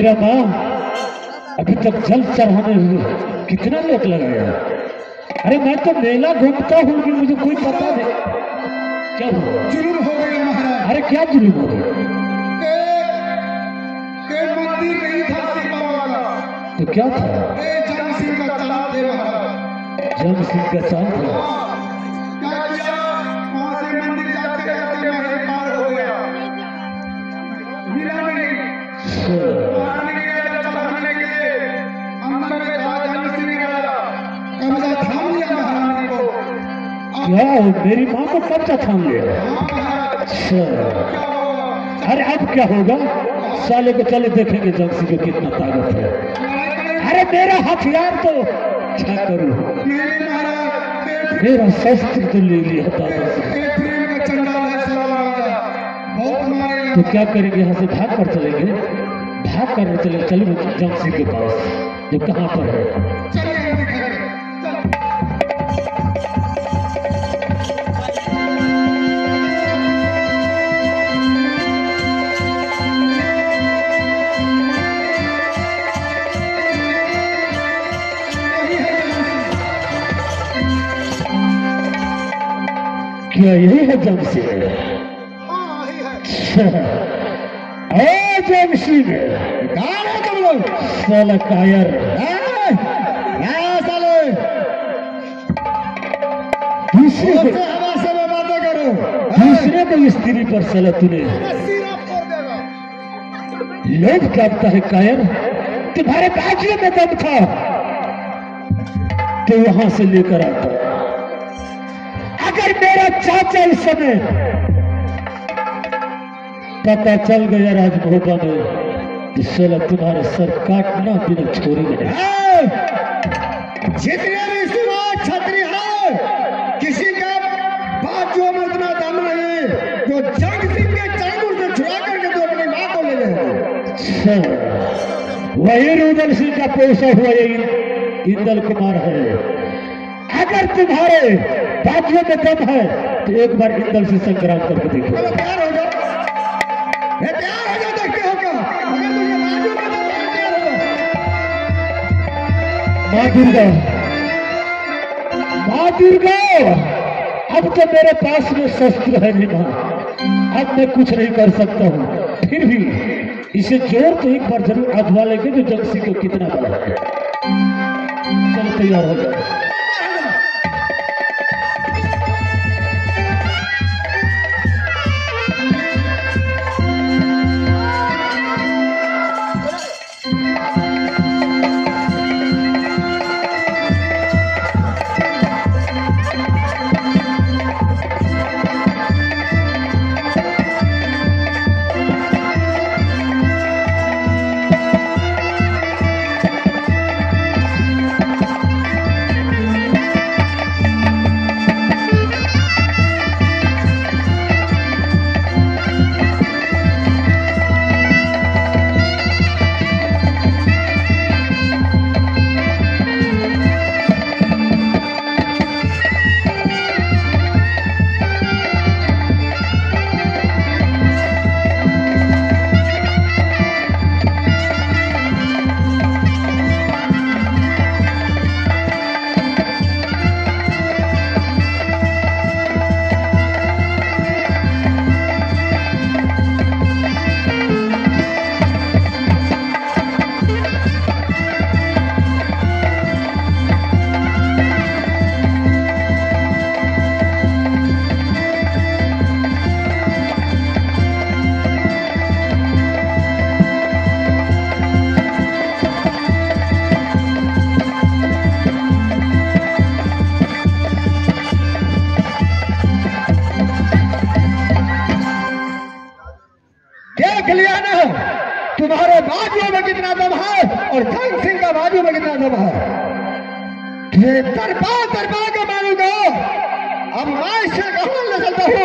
मेरा माँ अभी तक जल चढ़ाने हुए कितना लेट लगाया। अरे मैं तो मेला घूमता हूँ कि मुझे कोई पता नहीं क्या हुआ।
जुलूम हो गया महाराज।
अरे क्या जुलूम हो गया?
के मंदिर नहीं था शिव बाबा का,
तो क्या था?
ए जम सिंह का चांद थे महाराज।
जम सिंह का चांद था।
क्या किया, वहां से मंदिर जाते जाते महल पार हो गया, मिला नहीं। बाहर निकले चढ़ाने के लिए, अंदर में था जम सिंह का कब्जा थाम लिया महारानी को।
क्या मेरी माँ को कब्जा थाम लिया?
हाँ महाराज।
अच्छा,
क्या होगा?
अरे अब क्या होगा? साले को चले देखेंगे जंसी को कितना ताकत है। अरे मेरा हथियार तो क्या करूं?
नहीं महाराज,
मेरा शस्त्र तो ले लिया दादा से।
ये प्रेम का चंडाल है साला महाराज, बहुत मारेगा।
तो क्या करेंगे? यहाँ से भाग कर चलेंगे, भाग कर चले चलो जंसी के पास जो कहाँ पर है।
चलिए हम दिखाएंगे। चल।
क्या यही है जमसी?
हाँ यही है।
ओ जमसी
कहाँ है तुम लोग?
साला कायर।
यहाँ साले
दूसरे
उससे
को
हवा से मैं बातें करूं।
दूसरे को स्त्री पर साला तूने
सिरा फोड़ देगा।
लोग कहता है कायर, तुम्हारे बाजू में दम था तो वहां से लेकर आता। अगर मेरा चाचा इस समय पता चल गया राजभोगा में तो साला तुम्हारा सर काटना बिना छोड़ी नहीं।
जितने भी सिवा छतरी है, किसी का बाजू में इतना दम नहीं जो जंग सिंह के चांगुर से छुड़ा करके तो अपनी मां को ले जाएगा।
अच्छा, वही रुदल सिंह का पोषा हुआ ये इंदल कुमार है। अगर तुम्हारे बाजू में दम है तो एक बार इंदल से संग्राम करके देखो।
चलो तैयार हो जाओ, ये तैयार हो जाओ, देखते हो क्या? अगर तुझे बाजू में दम है, तैयार हो जाओ।
माँ दुर्गा, माँ दुर्गा, अब तो मेरे पास में शस्त्र है नहीं माँ, अब मैं कुछ नहीं कर सकता हूँ। फिर भी इसे जोर तो एक बार जरूर आजमा लेंगे जो जंगसी को कितना बड़ा है। चलो तैयार हो जाओ।
तुम्हारे बाजू में कितना दम है और जंग सिंह का बाजू में कितना दम है, ये तरपा तरपा के मारूंगा। अब मैं इससे कहां ले चलता हूं,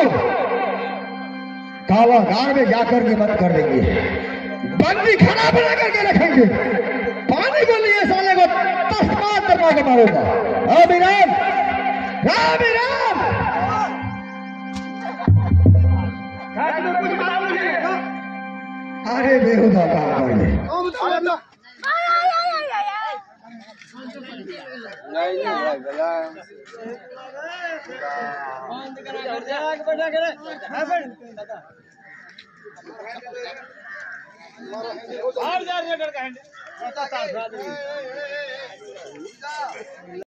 कावागार में जाकर के बंद कर देंगे, बंदी खाना बना करके रखेंगे, पानी को लिए साले को तस्मा तरपा के मारूंगा। अभी राम राम राम कुछ मालूम नहीं है,
अरे बेहुदा काम कर ले
और